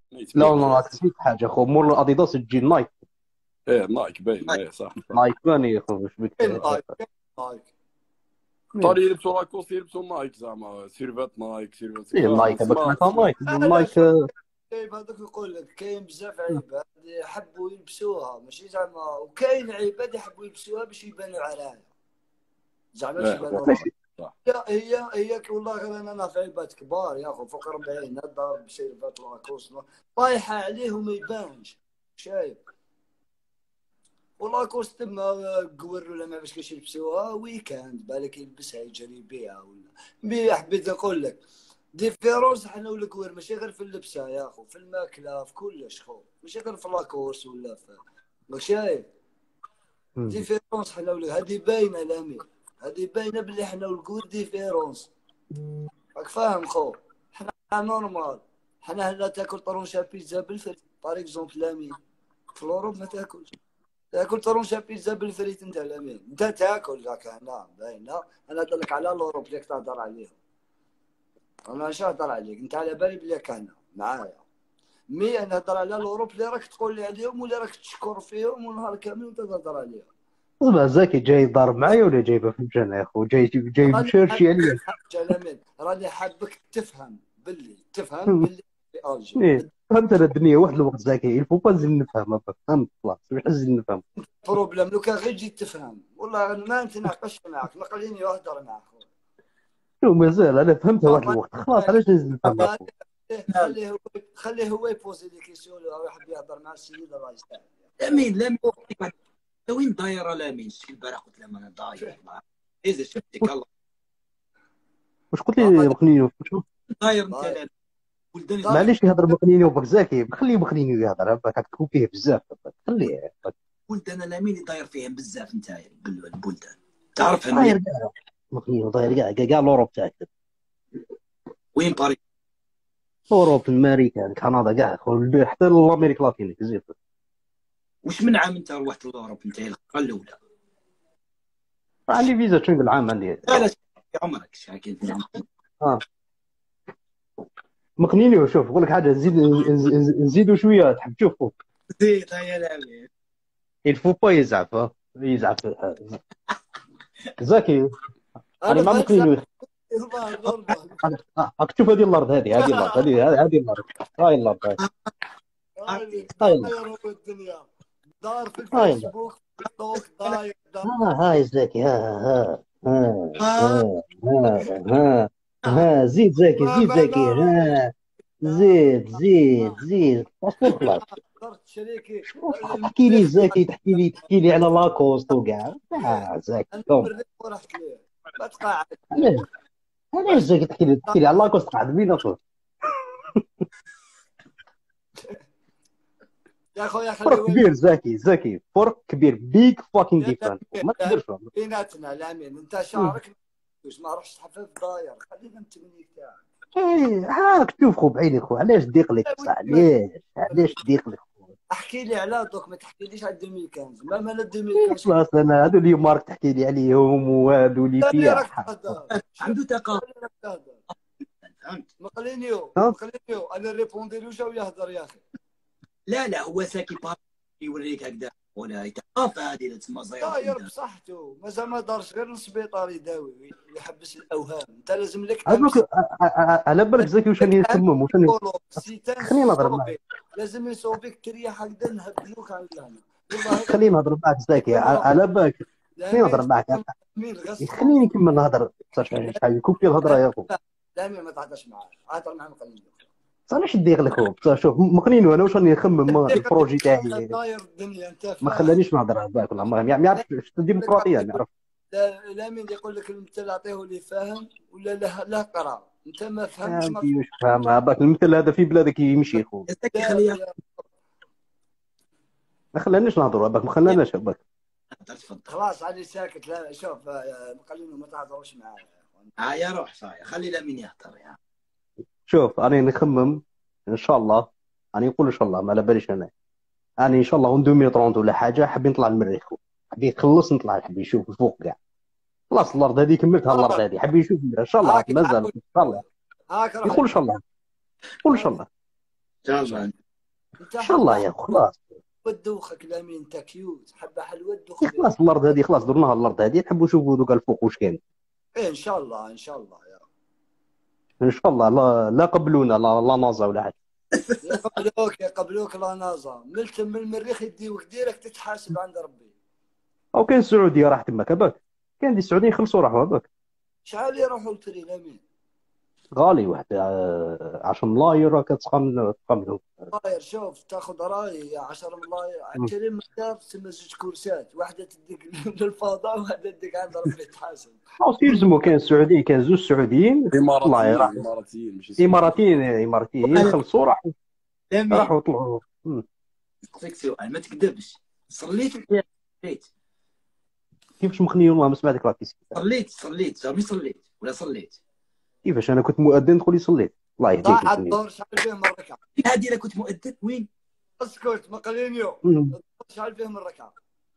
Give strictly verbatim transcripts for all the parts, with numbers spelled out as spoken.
لا يتبين انا هذا. نسيت حاجه خو، مور اديداس تجي نايك. ايه نايك باين، ايه صح صح. نايك ثاني يا خو، واش بك؟ كاين نايك كاين نايك. طاري يلبسوا لاكوست يلبسوا نايك زعما سيرفات نايك سيرفات ايه كاع نايك باك اسماء سمعتها اسماء. نايك لا نايك. شوف، كاين هذوك نقول لك كاين بزاف عباد يحبوا يلبسوها ماشي زعما، وكاين عباد يحبوا يلبسوها باش يبانوا عرايا، زعما باش ايه يبانوا فوالا راحة. ماشي. صح. هي هي هي والله غير انا في عباد كبار يا اخو فوق أربعين ضارب بسيرفات لاكوست طايحه عليه وما يبانش شايف. ولاكوست ما قور ولا ما باش كاش يلبسوها ويكاند بالك يلبسها يجري بيها ولا بي. حبيت نقول لك ديفيرونس حنا والكوير ماشي غير في اللبسه يا اخو، في الماكله في كلش خو، ماشي غير في لاكورس ولا في ماك شايف. ديفيرونس حنا ولا هذه باينه لامي، هذه باينه بلي حنا والكوير ديفيرونس، راك فاهم خو. حنا نورمال، حنا هنا تاكل طرونشه بيتزا بالفريت باغ اكزومبل لامي، في الاوروب ما تاكلش تاكل طرونشه بيتزا بالفريت انت لامين، انت تاكل ذاك هنا باينه. انا نهضر على الاوروب اللي تهضر عليهم، انا اش نهضر عليك انت على بالي بلي كان معايا مي. انا نهضر على الاوروب اللي راك تقول لي عليهم ولا راك تشكر فيهم ونهار كامل وانت تهضر عليهم. اصبع زكي جاي ضارب معايا ولا جايبه في الجنة يا اخو؟ جاي جاي راني مشرشي عليا. جلامين راني حابك تفهم باللي تفهم باللي في الجي ايه فهمت انا الدنيا واحد الوقت زكي الفو با نزيد نفهم. فهمت خلاص واش نزيد نفهم. بروبليم لو كان غير جيت تفهم والله ما نتناقش معاك، نقليني واهدر معاك. شو مازال انا فهمتها واحد الوقت خلاص، علاش نزيد نفهم يا اخو؟ خليه هو خليه هو يبوزي لي كيسيون او يحب يهضر مع السيد الله يستاهل. لامين لامين وين دايره لامين؟ شي البارح قلت لهم انا داير اذا شفتك الله واش قلت لي بخليني شو؟ داير انت لامين ولدان معليش يهضر بخليني وبك زكي، خليه بخليني يهضر باك تكوبيه بزاف خليه. ولدان لامين داير فيهم بزاف نتايا البلدان تعرفهم داير كاع بخليني داير كاع كاع الاوروب تاعك، وين باريس اوروب امريكا كندا كاع حتى الامريكا اللاتينيه زيد. وش من عام انت روحت لاوروب نتايا الخطره الاولى؟ عندي فيزا شنقل عام عندي. لا لا في عمرك شاكين في عمرك اه مقنيني وشوف نقول لك حاجه نزيد نزيدوا شويه تحب تشوفوا. زيد يا لامين الفو با يزعف ها؟ يزعف زكي. انا انا ما فهمت مقنيني. الله ضربه. راك تشوف هذه الارض، هذه هذه الارض هذه هذه الارض هاي الارض هاي هاي الارض داير الدنيا دار في هاي الارض. الفيسبوك في التوك داير داير. ها هاي زكي ها ها ها ها ها ها ها زيد زكي ما زيد ما زكي لا ها لا زيد زيد زيد باسبور خلاص. صرت شريكي شوف تحكي لي زكي، تحكي لي تحكي لي على لاكوست وكاع لا زكي انا كوم. مريت ورحت ليه ما تقاعد علاش علاش زكي تحكي لي تحكي لي على لاكوست قاعد بينا اخويا؟ يا خويا خلي فرق وين كبير زكي زكي فرق كبير بيج فاكينج ديفرنت ما تقدرش. بيناتنا لامين انت شعرك ما رحتش تحفظ داير خلينا التكنيك تاعك. ايه هاك شوف خو بعيني خو، علاش ضيق لك بصح علاش علاش ضيق لك خو؟ احكي لي على دوك ما تحكيليش على ألفين وخمسة ما مال ألفين وخمسة. خلاص انا هذو اللي مارك تحكي لي عليهم وهذو اللي اللي فيها راك تهضر عنده ثقافه فهمت. مقلينيو ها؟ مقلينيو انا ريبوندي له جاو يهضر يا اخي. لا لا هو ساكي باريس يوريك هكذا ولا ثقافه هذه اللي تسمى داير صغيره بصحته مازال ما دارش غير السبيطار يداوي يحبس الاوهام. انت لازم لك هذوك امس على بالك زكي واش راني نخمم واش راني سيتان خليني نهضر معاك. صوبي لازم يصوبك تريح هكذا نهبلوك على هنا والله. خليني نهضر معاك زكي على بالك. خليني نهضر معاك مين غصب خليني نكمل نهضر شحال كوبي الهضره يا اخو. لا ما تهضرش معاه هضر مع مقلينيو. علاش ندير لك هو بصح شوف مقنين وانا واش راني نخمم البروجي تاعي داير الدنيا انت ما فاهم. خلانيش نهضر على بالك والله ما ما يعرفش الديمقراطيه ما يعرف. لا لا مين يقول لك انت اللي اعطيه اللي فاهم ولا لا لا قرا انت ما فهمتش ما فهمتي واش فاهم هذاك المثل هذا في بلادك يمشي خو. ساكي خليها ما خلانيش نهضر هذاك ما خلاناش هذاك. تفضل خلاص علي ساكت. لا شوف مقلينو ما تهضروش معايا ها يا روح صاير خلي لامين يهضر يا شوف انا نخمم ان شاء الله، انا نقول ان شاء الله ما على باليش انا انا ان شاء الله اون ألفين وثلاثين ولا حاجه حابين نطلع للمريخ خو. حابين يخلص نطلع حابين نشوف الفوق كاع. خلاص الارض هذه كملتها الارض هذه حابين نشوف ان شاء الله مازال ان شاء الله. هاك روح يقول ان شاء الله يقول ان شاء الله شاء الله. انت ان شاء الله حبه يا اخو خلاص ودوخك لامين، انت كيوت، حبه حلوه يا دوخ بها. خلاص الارض هذه خلاص درناها الارض هذه نحبوا نشوفوا دوك الفوق واش كاين. ايه ان شاء الله ان شاء الله يا ان شاء الله لا لا قبلونا لا, لا نازا ولا حاجه. يقبلوك يقبلوك لا نازا، ملتم من المريخ يديوك ديرك تتحاسب عند ربي. او كاين السعوديه راح تماك هذاك، كاين دي السعوديين يخلصوا راحوا هذاك شحال يروحوا لتري لامين؟ غالي واحد آه، عشرة ملاير راه كتقام تقام. ملاير شوف تاخذ راي يا عشرة ملاير تري مليار تسمى زوج كرسات، واحده تديك للفضاء وواحده تديك عند ربي تحاسب. او سيلزمو كاين السعوديين كاين زوج سعوديين الله اماراتيين يراح اماراتيين ماشي اماراتيين اماراتيين خلصوا راحوا لامين راحوا طلعوا. مم. نسقسيك سؤال ما تكذبش، صليت ولا صليت؟ كيفاش مخنيين والله ما سمع ديك لاكيس. صليت صليت جامي صليت ولا صليت؟ كيفاش انا كنت مؤذن تقول لي صليت الله يهديك ضاع المخنيين. الدور شحال فيه من ركعه؟ هذه الا كنت مؤذن وين؟ اسكت مقلينيو. مم. الظهر شحال فيه من ركعه؟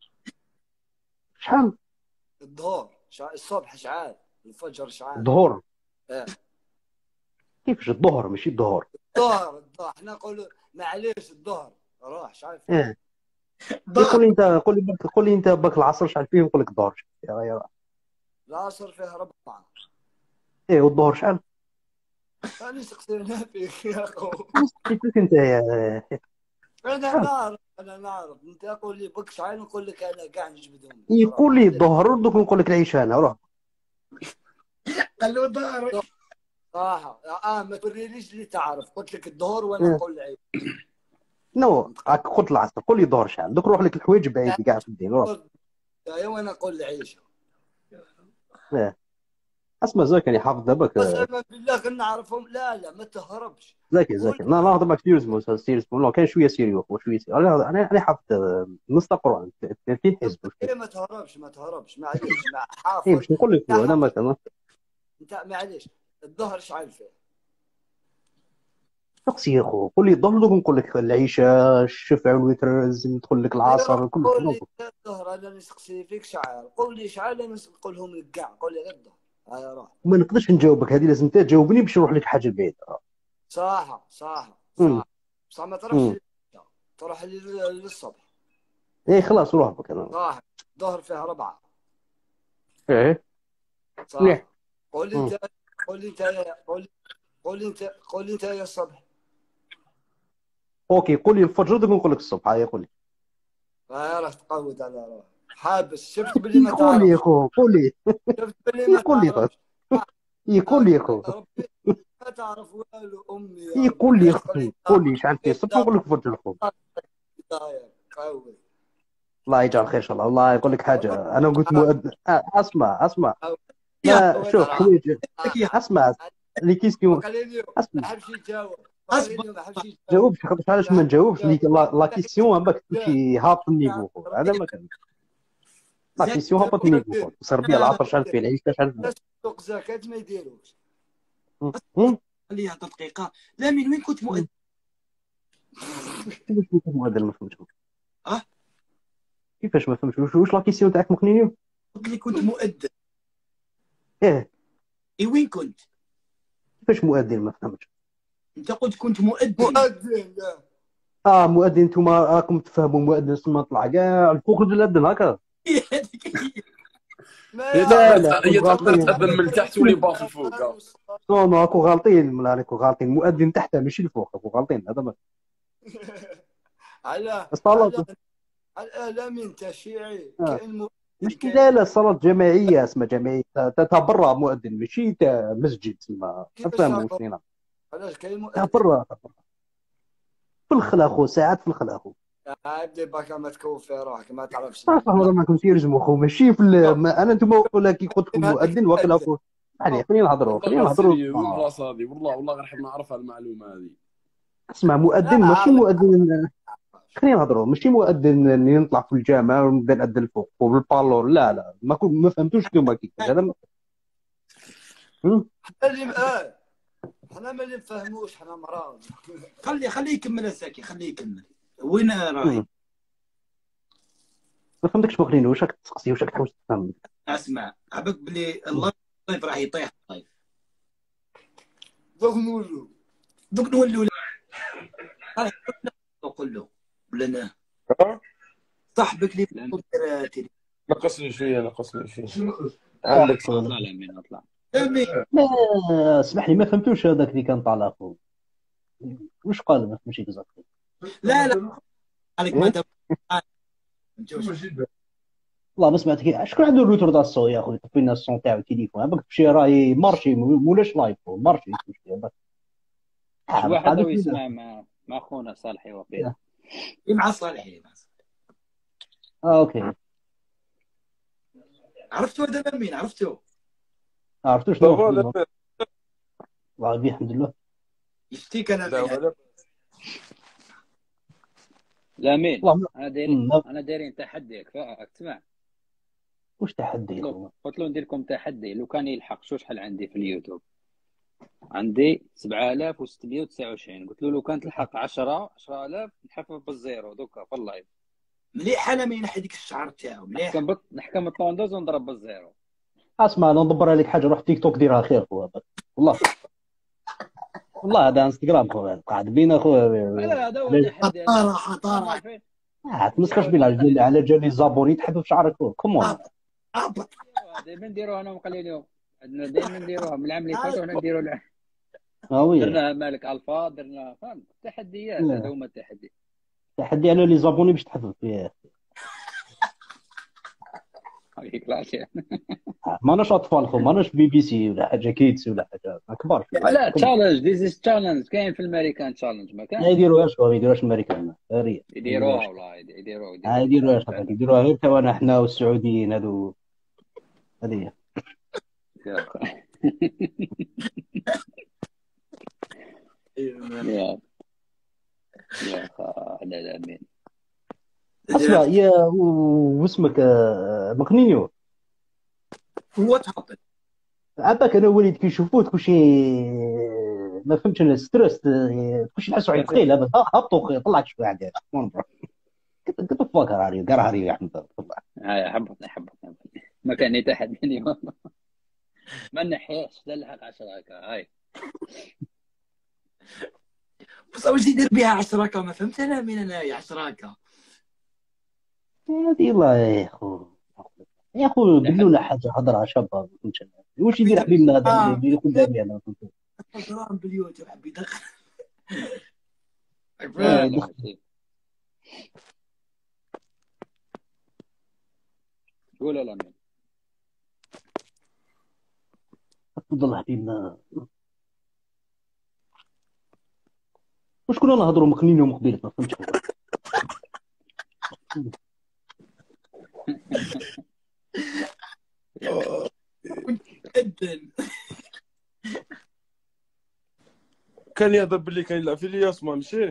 شحال الظهر شحال؟ الصبح شحال؟ الفجر شحال؟ الظهر اه كيفاش الظهر ماشي الظهر. الظهر الظهر حنا نقولوا معليش الظهر روح شحال فيه؟ اه يقول لي انت قول لي باك قول لي انت باك العصر شحال فيه نقول لك الظهر يا يا العصر فيه ربعه. ايه والظهر شحال انا سقسينا فيك يا اخو. كيفاش انت يا انا نعرف انا نعرف انت قول لي بك شحال نقول لك انا كاع نجبدهم. يقول لي الظهر دوك نقول لك العشاء انا روح. قال له ظهرك صراحه اه ما توريليش اللي تعرف، قلت لك الظهر وانا اه. نقول العيد. نو راك قلت العصر قول لي الظهر شحال دوك روح لك الحوايج بعيد كاع في الدين روح. يا وانا نقول العيشه. اه. اسمع زاك يعني حافظ دابك قسما بالله غير نعرفهم. لا لا ما تهربش. زاكي زاكي لا لا نهضر معك سيريوس سيريوس لا كاين شويه سيريوس وشويه سيريوس. انا انا انا حافظ نص القران ثلاثين حزب. إيه ما تهربش ما تهربش معليش مع ايه حافظ. باش نقول لك هو انا مثلا انت معليش الظهر شحال فيه؟ شخصي يا خو قول لي الظهر دوك نقول لك العشاء الشفع والوتر لازم ندخل لك العصر كل قول لي شيء. الظهر انا نسقسي فيك شحال؟ قول لي شحال انا نقولهم لك كاع. قول لي غير الظهر. هيا روح. ما نقدرش نجاوبك هذه لازم انت تجاوبني باش نروح لك حاجه بعيده. صح صح امم صح بصح ما تروحش للعشاء، تروح لل- للصبح. ايه خلاص روح بك انا. صح الظهر فيه ربعه. ايه صح مليح. قول لي مم. انت قول لي انت يا- قول لي قول لي انت قول لي انت يا الصبح. اوكي قول لي الفجر دوك نقول لك الصبح هيا قول لي. ها راه تقود على روح حابس. شفت باللي ما قول لي يا تعرفش. خو قول لي شفت باللي ما يقول لي طيب تعرفش. يقول لي يا خو ربي ما تعرف والو. امي يا يقول ربي لي يا عشق خو لي قول لي شحال فيه الصبح نقول لك الفجر الخو. داير قوي. الله يجعل خير ان شاء الله. الله يقول لك حاجه انا قلت مؤذن آه، اسمع اسمع يا ما شوف حوايج اسمع لي كيسيون مقالينيو اسمع ما حبش يجاوب. أصبر. مقالينيو ما حبش يجاوب. جاوبش خاطر علاش ما نجاوبش لي لا لا كيسيون باك تمشي هابط النيفو خو. هذا ما كان لا كيسيون هابط النيفو خو. صار بيا العصر شحال فيه العيش شحال فيه. سوق زكاة ما يديروش. مم. خليها تدقيقه. لا من وين كنت مؤذن؟ كيفاش كنت مؤذن ما فهمتش. أه؟ كيفاش ما فهمتش واش واش لا كيسيون تاعك مخنيني. قلت لي كنت مؤذن. ايه اي وين كنت؟ كيفاش مؤذن ما فهمتش. انت قلت كنت مؤذن. مؤذن لا اه مؤذن نتوما راكم تفهموا مؤذن ثم طلع كاع الفوق الاذن هكا. ما هي لا، تقدر لا، هي تقدر غلطين. تأذن من التحت واللي باقي الفوق. نو نو اكو غالطين ملا راكو غالطين مؤذن تحت ماشي الفوق اكو غالطين هذا ما على الصلاة على الاعلام انت شيعي آه. كاين مؤذن مش كاين- لا لا الصلاة جماعية اسمها جماعية تا برا مؤذن ماشي تا مسجد تسمى كيفاش تفهموا تعرف؟ شنو علاش كاين تا مؤذن. برا في الخلا خو ساعات في الخلا خو عبدي باكا ما تكوف في روحك ما تعرفش. صراحة نهضر معكم تيرجموا خو ماشي في ال- ما انا انتم ولا كي قلت لكم مؤذن وكلا خو يعني خلينا نهضروا خلينا والله نهضروا سيريو وين آه. البلاصه هذه والله والله غير حاب نعرفها المعلومه هذه. اسمع مؤذن لا، ماشي عارف. مؤذن خلينا نهضروا ماشي مؤذن اني نطلع في الجامع ونبدا نأذن الفوق وبالبالور لا لا ما كنت ما فهمتوش انتم كيفاش هذا ما- هم؟ حنا اللي اه حنا ما اللي نفهموش حنا مرض. خلي خليه يكمل الزكي خليه يكمل. وين راهي؟ هم. ما فهمتكش بغريني واش راك تسقسي واش راك تحوس تفهم. اسمع عبك بلي الله اللايف راح يطيح اللايف. دوك نولو دوك نولوا قول له ولا انا ها؟ صاحبك اللي لا يدير تيلي. نقصني شويه نقصني شويه. عندك اطلع لامين اطلع. امين ما اسمح لي ما فهمتوش هذاك اللي كان طالع اخو. واش قال؟ ما فهمتش اكزاكتلي. لا لا عليك ما إيه؟ دام فهمتوش. والله ما سمعت كي شكون عنده الروتور تاع الصوت يا خويا طفي لنا الصون تاعو التليفون باك تمشي راهي مارشي مولاش لايف مارشي تمشي باك شي اه باك واحد قاعد لو يقول يسمع مع مع خونا صالحي وقيل. مع صالحي اه اوكي عرفتوا هذا لامين عرفتوا عرفتوا شنو صافا والله لا بيه الحمد لله. يشتيك انا لا من ولا لامين والله انا دايرين ما- انا دايرين تحدي راك تسمع. واش تحدي يا قلت له خويا؟ قلت له ندير لكم تحدي لو كان يلحق شو شحال عندي في اليوتيوب. عندي سبعة آلاف وستمية وتسعة وعشرين. قلت له لو كان تلحق عشرة عشرة آلاف نحفظ بالزيرو دوكا في اللايف. مليح انا من هذيك الشعر تاعو مليح. نحكم بط... نحكم الطوندوز ونضرب بالزيرو. اسمع انا ندبر عليك حاجه روح تيك توك ديرها خير خويا باك. والله والله هذا انستغرام خويا قاعد بينا خويا لا هذا هو تحدي. حطاره حطاره عارفين اه تمسخرش بينا على جال- على جال الزابوني تحب في شعرك خويا كومون. هبط دائما نديروها انا ومقلي اليوم. عندنا دائما نديروها من العام اللي فات وحنا نديروا العام. اه وي درنا مالك الفا درنا فهمت تحديات. هذا هما التحدي. تحدي على لي زابوني باش تحفظ فيه. هذيك العشاء. ماناش اطفال خو ماناش بي بي سي ولا حاجه كيدز ولا حاجه كبار شويه. لا تشالنج ذيس از تشالنج كاين في الامريكان تشالنج ما لا كان يديروها شو ما يديروهاش الامريكان ريال يديروها والله يديروها اه يديروها يديروها صافي يديروها غير توانا حنا والسعوديين هذو هذه يا أخي. ايوه يا يا اخي لا لا مين اسمع يا و- واسمك آه، مقنينيو هو تحط عباك انا وليد كي يشوفوه كلشي ما فهمتش انا ستريس كلشي نحسوا عليك ثقيل هذا هبطوا طلعك شويه عندي قلت فاك هاري قرا هاري يا احمد طلع هاي حبطني حبطني ما كان يتحدني والله. ما نحيش دلها عشرة هكا هاي. بس واش يدير بها عشراكه ما فهمت انا من انا عشراكه هذه الله يا خو يا خو بدلونا حاجه هضره شابه ما فهمتش أنا. واش يدير حبيبنا هذا اللي يكون دامي انا ما فهمتش. دراهم باليوتيوب حب يدخل لا لا شيء. قول لا مين تفضل حبيبنا واش كنا نهضروا مقنين ومقبيلة ما فهمتش جدا كان يهضر باللي كان يلعب في الياس ما مشي.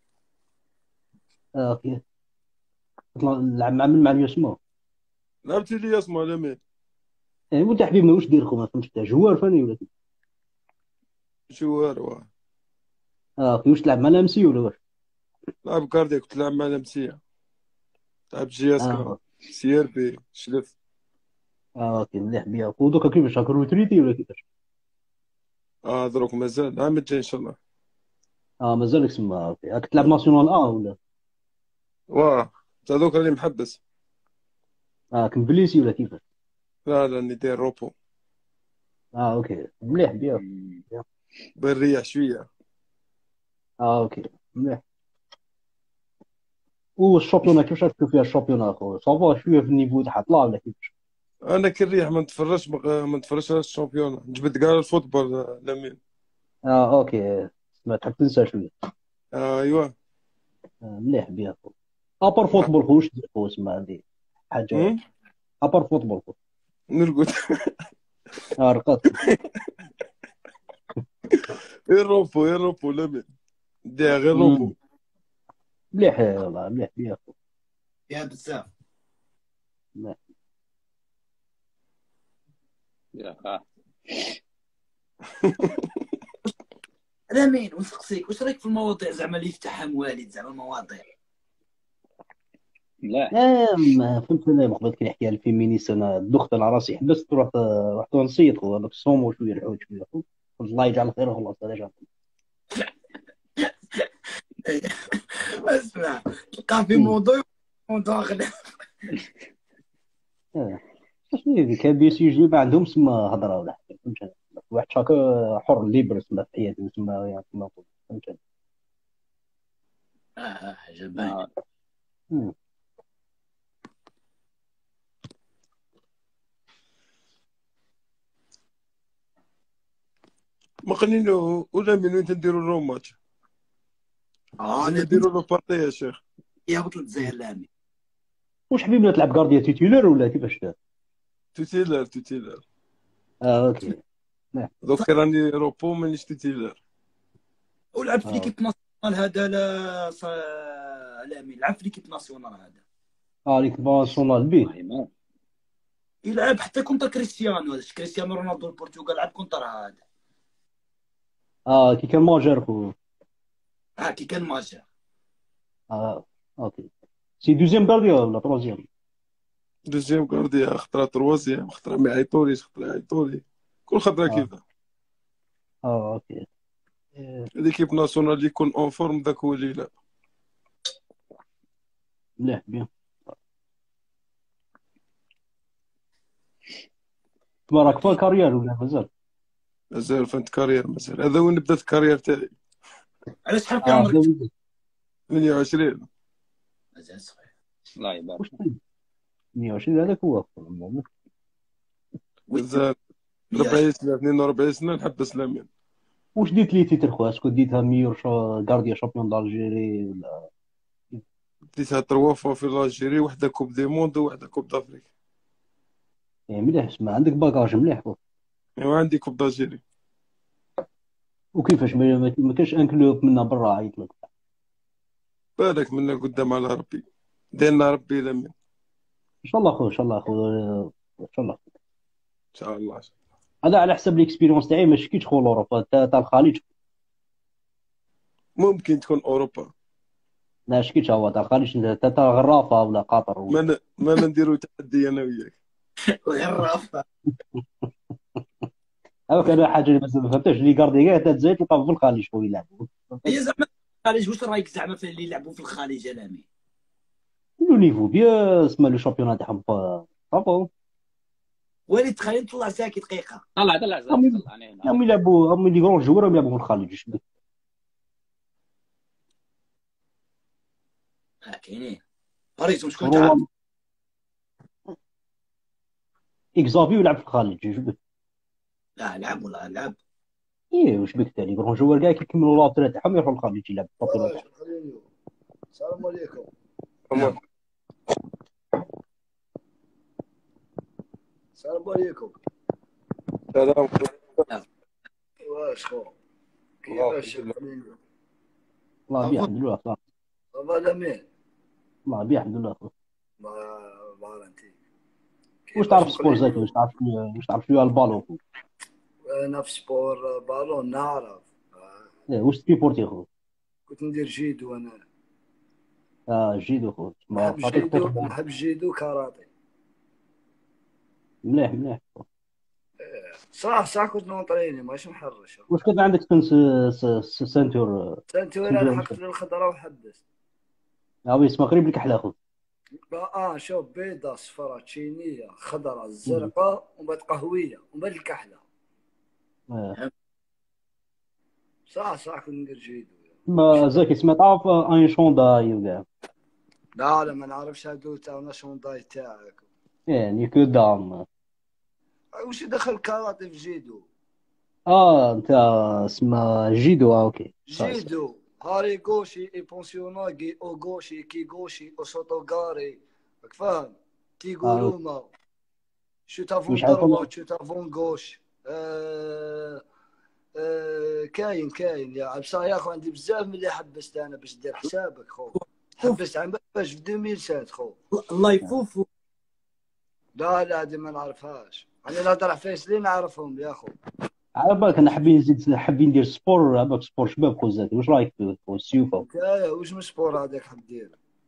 اه اوكي نلعب مع من مع اليوسمو لعبتي الياس ما لمين يعني وانت حبيبنا واش دير خو ما فهمتش انت جوار فاني ولا كيف؟ جوار. اه اوكي واش تلعب مع لامسي ولا واش؟ لعب كارديك كنت لعب مع لمسيه. لعب جياسكا اه سي ار بي شلف. اه اوكي مليح بيا ودوكا كيفاش هاك روتريتي ولا كيفاش؟ اه دروك مازال العام الجاي ان شاء الله. اه مازالك سما اوكي هاك تلعب ناسيونال اه ولا؟ واه تاع دوك راني محبس. اه كمبليسي ولا كيفاش؟ لا لا راني داير روبو اه اوكي مليح بيا بريح شويه. اه اوكي مليح والشامبيون كيفاش تشوف فيها الشامبيون اخو صافا شويه في النيفو تاعها طلع ولا كيفاش؟ انا كنريح ما نتفرجش ما نتفرجش على الشامبيون نجبد كاع الفوتبول لمين. اه اوكي ما تحب تنسى شويه آه ايوا آه مليح بيا اخو ابر فوتبول خو واش دير خو اسمها هذه حاجه ابر فوتبول خو نرقد. اه رقدت غير روبو غير روبو لمين ديها غير روبو. مليح والله مليح بيا اخو يا بزاف مليح. يا اخي لامين ونسقسيك واش رايك في المواضيع زعما اللي يفتحها موالد زعما مواضيع لا اه ما فهمت انا قبل كي نحكي على الفيمينيست انا دخت على راسي حبست رحت رحت نصيد خو هذاك الصوم شويه الحوت شويه خو الله يجعل خير خلاص هذا جاب اسمع تلقى في مم. موضوع موضوع اخر. آه. شنو هذيك بي سي جي ما عندهم سما هضره ولا حاجه، فهمت أنا. واحد شاكا حر ليبر سما في حياته سما يعني كما نقول، فهمت أنا. اه حاجه باينه. آه. مم. ما قلنا ولا من وين تنديروا الرو ماتش؟ اه زعما انا نديروا له بارتي يا شيخ. يا بطل الجزائر لامي. واش حبيبنا تلعب كارديا تيتولر ولا كيفاش دار؟ توتيلر توتيلر اه اوكي. دوك راني روبو مانيش توتيلر. ولعب في اه ليكيب ناسيونال هذا لا ص... لامي لعب في ليكيب ناسيونال هذا. اه ليك ناسيونال بي. والله ما يلعب حتى كونتر كريستيانو، هذا كريستيانو رونالدو البرتغال لعب كونتر هذا. اه كي كان ماجر خو. ها كي كان ماجر. اه اوكي. سي دوزيام كارديا ولا تروزيام؟ دوزيام كارديا، خطره تروازيام، خطره ما يعيطوليش، خطره يعيطولي كل خطره اه كيفاه. اه اوكي. آه، ليكيب ناسيونال اللي يكون اون فورم ذاك هو اللي يلعب. مليح بيان. تما راك في الكارير ولا مازال؟ مازال فهمت كارير مازال، هذا وين بدات الكارير تاعي. على شحال في اه عمرك؟ زوج. ثمانية وعشرين. مازال صغير. الله يبارك. واش طيب مية وعشرين هذاك هو أخو. مازال مية أربعين سنه اثنين وأربعين سنه نحبس لامين. واش ديت لي تيتر خويا؟ اسكو ديتها ميور شا- كارديا شامبيون دالجيري ولا؟ ديتها تروا فوا في الجيري، وحده كوب دي موند وحده كوب دافريك. يعني مليح، اسمع عندك باكاج مليح خويا. ايوا عندي كوب دالجيري. وكيفاش ما ما- ما كاش ان كلوب منا برا عيط لك؟ بالك منا قدام على ربي، دينا ربي لامين ان ان شاء الله خويا، ان شاء الله خويا، ان شاء الله. شاء الله. هذا على حسب ليكسبيريونس تاعي، ما شكيتش خو لوروبا تاع تاع الخليج. ممكن تكون اوروبا. لا شكيتش هو تاع الخليج، انت تاع تاع غرافه ولا قطر ما ولا. ن... ما نديرو تحدي انا وياك. وغرافه. هذاك انا حاجه اللي ما فهمتهاش، اللي كارديا كاع تاع الجزائر تلقاهم في الخليج خويا يلعبوا. هي زعما الخليج، واش رايك زعما في اللي يلعبوا في الخليج يا لامي؟ لو نيفو بيان، اسمع لو شامبيون تاعهم صافو. وليد تخيل طلع ساكي دقيقه. طلع طلع زاكي هم طلع انا هنا. هم يلعبوا، هم اللي كرون جوار يلعبوا في الخليج. اش بك؟ ها كاينين باريس شكون تعرف؟ روما اكزافي يلعب في الخليج. اش بك؟ لا لعب ولا لعب. ايه واش بك ثاني كرون جوار كاع كيكملوا لابترا تاعهم يروحوا للخليج يلعب في الشامبيون واش تاعهم. خليني. السلام عليكم. أما السلام عليكم. سلام. واش خو الله كيفاش يخليك. خليني؟ الله بيه الحمد لله. صافي. صافا لامين. الله بيه الحمد لله. ما فالنتي. واش تعرف سبور زاكي؟ واش تعرف واش تعرف شويه البالون؟ انا في سبور بالون نعرف. إيه، واش سبيبورتي خو؟ كنت ندير جيدو انا. اه جيدو خو. ما نحب خاطر جيدو كنت نحب جيدو كاراتي. مليح مليح. صح صح كنت نونطريني ماشي محرش. واش كان عندك تنس س- س- سانتور؟ سنتور انا حكت للخضره وحبست. اه وي اسمها قريب لك احلى خو. اه شوف بيضة صفراء تشينية خضراء زرقاء ومن بعد قهوية ومن بعد الكحلة. آه. صح صح كنت ندير جيدو. ما زاكي اسمها تعرف ان شونداي وكاع. لا لا ما نعرفش هادو تاعنا شونداي تاعك. يعني كو دام. وش دخل كاراتي في جيدو؟ اه انت اسمها جيدو. اه اوكي صحيح، صحيح. جيدو هاري غوشي اي بونسيوناغي او غوشي كي غوشي او سوتوغاري. راك فاهم؟ كيغوروما شوت افون وش عارف دروات شوت افون غوش. آه آه كاين كاين يا بصح يا خو عندي بزاف من اللي حبست انا باش دير حسابك خو. حبست عام باش في ألفين وسبعة خو. الله يفوفو. لا لا هذه ما نعرفهاش. انا نهضر على فايس اللي نعرفهم يا خو. على بالك انا حابين نزيد حابين ندير سبور. على بالك سبور شباب خو زاكي، واش رايك في السيوفه؟ انت واش من سبور هذاك حاب دير؟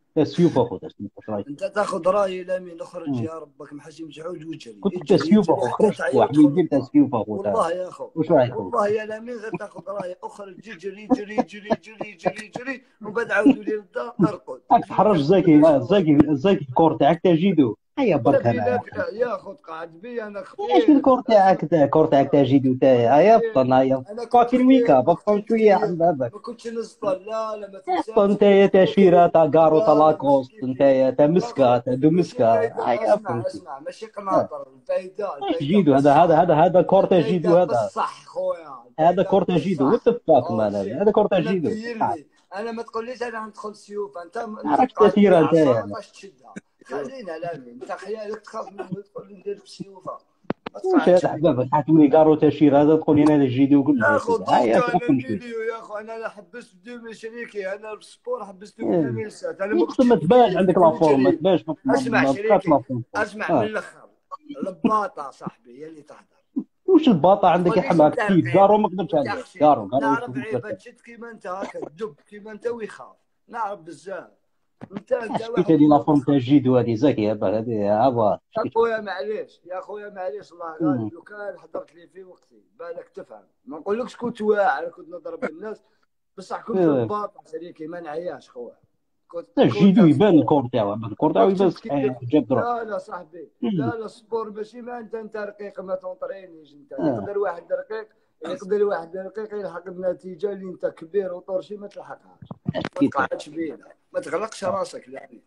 السيوف اخويا السيوف واش رايك؟ انت تاخذ رايي لامين، اخرج مم. يا ربك محشي مجعود واجري كنت انت اجري سيوف اجري اخو حتى خرجت اخو تعيا حبيبي وتدخل انت الدار. سيوف اخو تاع والله يا اخو، واش رايك اخو؟ والله يا لامين غير تاخذ رايي، اخرج اجري جري جري جري جري جري ومن بعد عاودوا لي للدار ارقد راك تجي تحرج ترقد زكي لي شنو زكي زكي الكور تاعك تجدو هيا برك نبي انا يا لك اخي. يا اخو تقعد بي انا ايش خفيت الكور اسمع. تاعك تا الكور تاعك تجدو تاعي وانا هيا خفيت فطن هيا انا كنت فاكين ويكا خفيت ما بفهم كنتش شويه كثير، عن بابك. ما كنتش نسطل. لا لا ما فطن تنساش نتايا تا دوك شيرا ال- تا كارو تا لا لا ماشي لاكوست كيف كيف. نتايا تا لا مسكا غلط تا دو ماشي مسكا البيضاء، هيا اسمع فهمتي. اسمع ماشي آه. قناطر، البيضاء ايش البيضاء جيدو هذا هذا بصح. هذا هذا كور تجدو البيضاء هذا بصح خويا هذا البيضاء كور تجدو وات بصح. ذا فاك او مان شيت هذا كور انا تجدو. تدير لي، انا ما تقوليش انا ندخل سيوف، انت ما انت راكش تقعد بي تاثير عصا نتايا ما تبغاش تشدها. خلينا لامين، انت خيالك تخاف من تقول لي ندير بسيوفه، ما واش هذا تقعدش بي. حبابك حاكم لي كارو تشير هذا تقول لي انا جيدو وقول يا لي اخو سيدي هيا دوكا انا تفهم شويه. الميليو يا اخو، انا لا حبست بدون شريكي، انا السبور حبسته في إيه. ألفين وسبعة، انا ما يقصد كنتش ما تبانش كيف عندك كنت لافورم ما نجري. تبانش ما ما- اسمع ما بقاش شريكي، لافورم. اسمع من اه الاخر، الباطا صاحبي هي اللي تهدر. وش الباطا ما عندك يا تقوليش حماك انت كيف رقيق كارو ما قدرتش وانت عليه خشن، كارو كارو نعرف يشوف عيبه بس تشد كيما انت هكا تدب كيما انت ويخاف، نعرف بزاف. انت انت شفت واحد هذه يدب لافورم تاع ويخاف. جيدو هذه زكي هذه هذا يا شفت. خويا معليش يا خويا معليش الله غالب، لو كان حضرت لي في وقتي بالك تفهم، ما نقولكش كنت واعر كنت نضرب الناس، بصح كنت الباطا شريكي ما نعياش خويا. كنت جيدو كنت يبان الكور تاعو الكور تاعو يبان كنت صحيح كيف. جاب دروب. لا لا صاحبي لا لا السبور ماشي ما انت انت رقيق ما تنطرينيش انت. يقدر واحد رقيق يقدر واحد رقيق يلحق النتيجه اللي انت كبير وطرشي ما تلحقهاش. ما تقعدش بينا، ما تغلقش راسك يعني.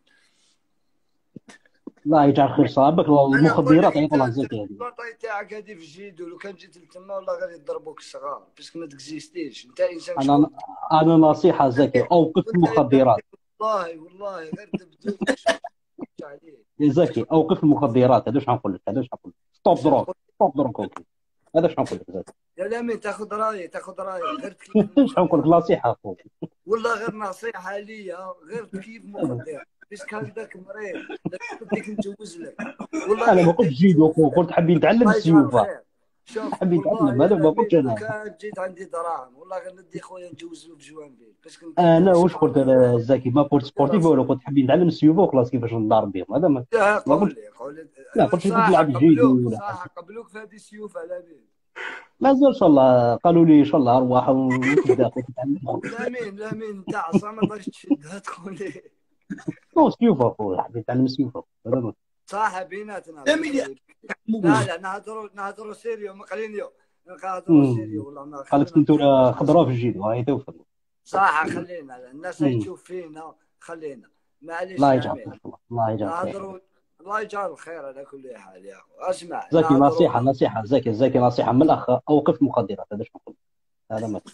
الله يجعل خير صابك المخدرات يطلع زكي هذه. البطاي تاعك هذه في جيدو، لو كان جيت لتما والله غير يضربوك الصغار باسكو ما تكزيستيش انت انسان انا شكون. انا نصيحه زكي اوقف المخدرات. والله والله غير تبدو عليه يا زكي اوقف المخدرات. هذا واش نقول لك هذا واش نقول لك ستوب دروك ستوب دروك اوكي. هذا واش نقول لك زكي. يا لامين تاخذ رايي تاخذ رايي غير تكيف واش نقول لك نصيحه اخو. والله غير نصيحه ليا غير تكيف مخدر باسكو هكذاك مريض بديك نجوز لك. والله انا ما قلتش جيدو اخو قلت حبي نتعلم الله يجعل السيوفه خير. شوف حبي والله نتعلم يا هذا ما قلتش لامين لو انا. كان جيت عندي دراهم والله غير ندي خويا نجوزو في جوانبيل باسكو انا واش قلت انا زكي ما قلت سبورتيف ولا قلت حبي نتعلم السيوفه وخلاص كيفاش نضارب بهم هذا ما لا ما قول قلت. لي قول لي لا قلت لك صح تلعب جيدو قبلوك ولا صح قبلوك في هذه السيوف على لامين. مازال ان شاء الله قالوا لي ان شاء الله ارواح وتبدا تتعلم. لامين لامين انت عصا ما تقدرش تشدها تقول لي هو سيوفه اخو حبي نتعلم السيوفه هذا ما صح بيناتنا. لامين يا لا لا نهضروا نهضروا سيريو مقلينيو نهضروا سيريو والله ما قالت كنتو خضراء في الجيد وهي توفر. صح خلينا الناس هي تشوف فينا خلينا معليش. الله يجعل خير الله يجعل خير. نهضروا الله يجعل الخير على كل حال يا اخو. اسمع زكي نصيحه نصيحه زكي زكي نصيحه من الاخ اوقف المخدرات. هذا ايش نقول هذا ما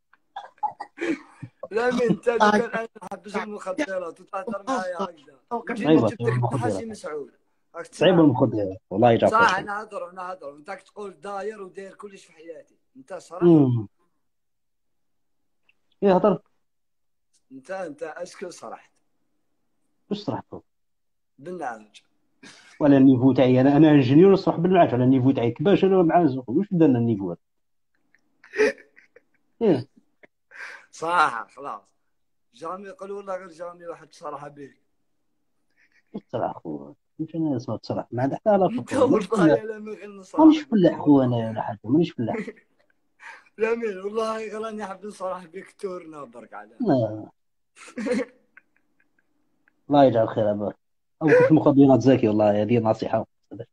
لا من انت كان انا نحبس المخدرات وتهضر معايا هكذا ايوه جبت لك حسي مسعود صعيب المخدرات والله يجعل خير. صح نهضروا نهضروا انت تقول داير وداير كلش في حياتي انت صراحه. ايه هضرت انت انت اسكو صرحت واش صرحت بالنعاج ولا النيفو تاعي انا انا انجينيور نصرح بالنعاج على النيفو تاعي كباش انا معاز واش درنا النيفو ايه صح خلاص جامي يقولوا والله غير جامي واحد صراحه به صراحه خو مش انا اسمع صراحه ما عندي حتى لا فكره والله لا من غير نصرح مانيش فلاح خو انا ولا حاجه مانيش فلاح. لا مين والله غير راني حاب نصرح بك تورنا برك على الله يجعل خير ابا اوقف المخدرات زكي والله هذه نصيحه.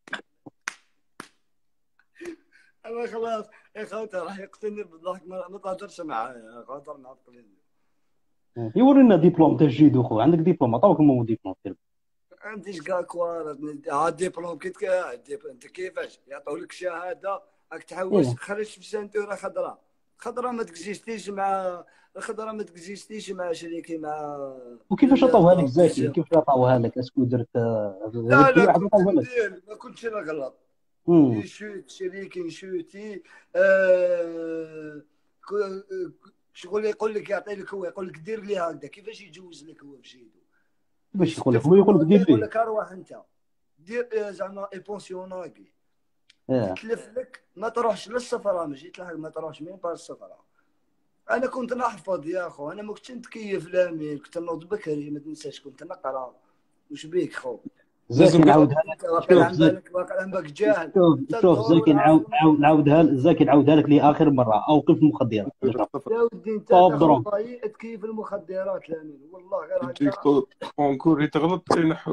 انا خلاص يا خوتي راح يقتلني بالضحك ما تهدرش معايا خاطر معطلين. يورينا ديبلوم تاع جيدو خو عندك ديبلوم عطاوك مو ديبلوم عنديش كاع كوار ها ديبلوم كي انت كيفاش يعطيو لك شهاده راك تحوس خرجت في سنتوره خضراء خضراء ما تكزيستيش مع الخضراء ما تكزيستيش مع شريكي مع. وكيفاش عطاوها لك زكي كيفاش عطاوها لك اسكو درت لا لا كنت ندير ما كنتش نغلط نشوت شريكي نشوتي آه... شغل يقول لك يعطي لك هو يقول لك دير لي هكذا كيفاش يجوز لك هو في جيدو باش يقول لك هو يقول لك دير لي يقول لك اروح انت دير زعما ايبونسيوناكي تلف لك ما تروحش للسفره ماشي تلحق ما تروحش مين با السفره انا كنت نحفظ يا اخو، انا ما كنتش نتكيف لامين، كنت نوض بكري ما تنساش، كنت نقرا. وش بيك خو؟ زكي لازم قطع. نعاودها انت لك. واقع شوف عن زكي، بالك، واقع عن بالك جاهل. شوف انت شوف الظهر زكي نعاود والعصر نعاود- ما نعاودها لك. زكي نعاودها لك لاخر مره. اوقف المخدرات. يا ودي انت طاب تاخذ دروك. ضيق تكيف المخدرات لامين، والله غير تجيك هكا. كونكوري تغلط ينحو.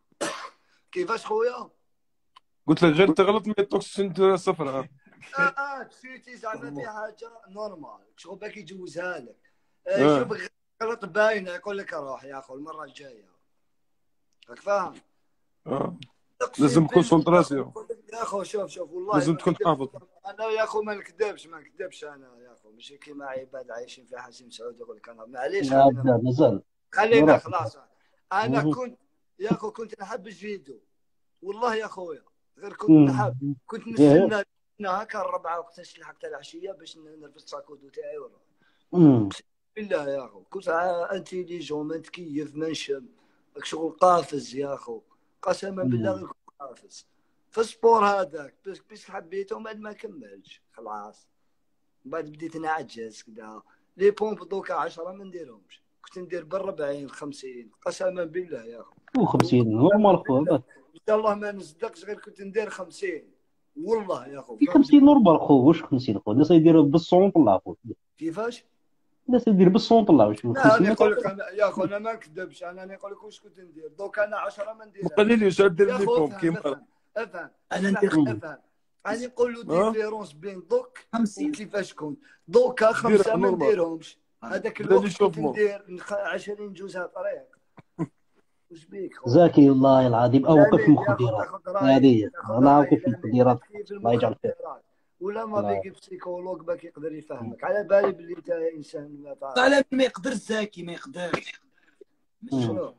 كيفاش خويا؟ قلت لك غير تغلط ما يعطوكش انت صفر. اه اه تسيتي زعما في حاجه نورمال شغل باك يجوزها لك. آه اه يشوفك غلط باينه يقول لك روح يا اخو المره الجايه. راك فاهم؟ اه اقسم لازم بالله يا اخو كونسونطراسيون. نقول لك يا اخو، شوف شوف والله لازم ما تكون نكذب. حافظ. انا يا اخو ما نكذبش ما نكذبش انا يا اخو، ماشي كيما عباد عايشين في حسين سعود يقول لك انا معليش. لا خلينا لا مازال. خلينا راح. خلاص. انا مهم. كنت يا اخو كنت نحب الجيدو والله يا خويا، غير كنت مم. نحب، كنت إيه. نستنى هكا الربعه وقتاش لحقت العشيه باش نلبس الساكودو تاعي ونروح. مم. بالله يا اخو كنت انتيليجون ما نتكيف ما نشم، راك شغل قافز يا اخو، قسما بالله غير مم. كنت قافز في السبور هذاك. بس بس حبيته ومن بعد ما كملتش خلاص، من بعد بديت نعجز كذا. لي بومب دوكا عشرة ما نديرهمش، كنت ندير بالربعين خمسين قسما بالله يا اخو. وخمسين نورمال خو. بالله ان شاء الله ما نصدقش، غير كنت ندير خمسين والله يا اخو. في خمسين نورمال خو. واش خمسين خو؟ الناس يديروا بالصون طلع خو. كيفاش؟ الناس يدير بالصون طلع. واش لا خمسين انا ما نقول لك تعرف. أنا يا اخو انا ما نكذبش، انا نقول لك واش كنت ندير دوك، انا عشرة ما نديرهاش قليل واش دير يا لي اخو. بومب افهم كيما افهم افهم انا اسمح ندير لي مم. افهم. انا نقول له اه ديفيرونس بين دوك خمسين. وكيفاش كنت دوكا خمسه ديرها ما نورمال نديرهمش. هذاك بلا لي الوقت كنت شوفمون. ندير عشرين جوزها طريق. وش بيك خو؟ زكي والله العظيم اوقف لامين يا اخو المخدرات. تاخذ رايي، هذه تاخذ انا رايي اوقف لامين، لا المخدرات. تكيف الله يجعل خير. المخدرات ولا ما الله. بيجي بسيكولوج باك يقدر يفهمك. على بالي باللي انت انسان ما تعرف طالع ما يقدر زاكي ما يقدرش. مم. شنو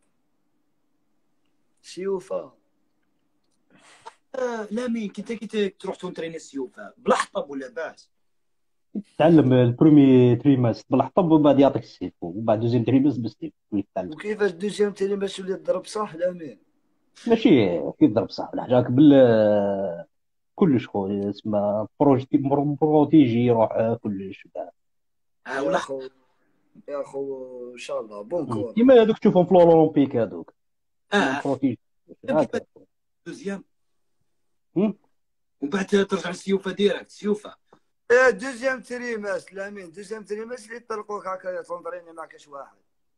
سيوفا. آه لا مين كنت كي تروح تونتريني السيوفه بلا حطب ولا باس. تعلم البرومي تريماس بالحطب ومن بعد يعطيك السيف، ومن بعد دوزيام تريماس بالسيف يتعلم. وكيفاش دوزيام تيري باش ولي تضرب صح لامين؟ ماشي كي تضرب صح ولا حاجه بال كلش خو. اسمه بروجي بروتيجي يروح كلش. آه يا ولا اخو يا اخو ان شاء الله بون مم. كور. كيما هذوك تشوفهم في الاولمبيك هذوك اه بروتيجي كيف هكا. دوزيام مم. ومن بعد ترجع السيوفه ديريكت سيوفه. ايه دوزيام تريماس لامين، دوزيام تريماس اللي يطلقوك هكا تنظريني ما كاش واحد.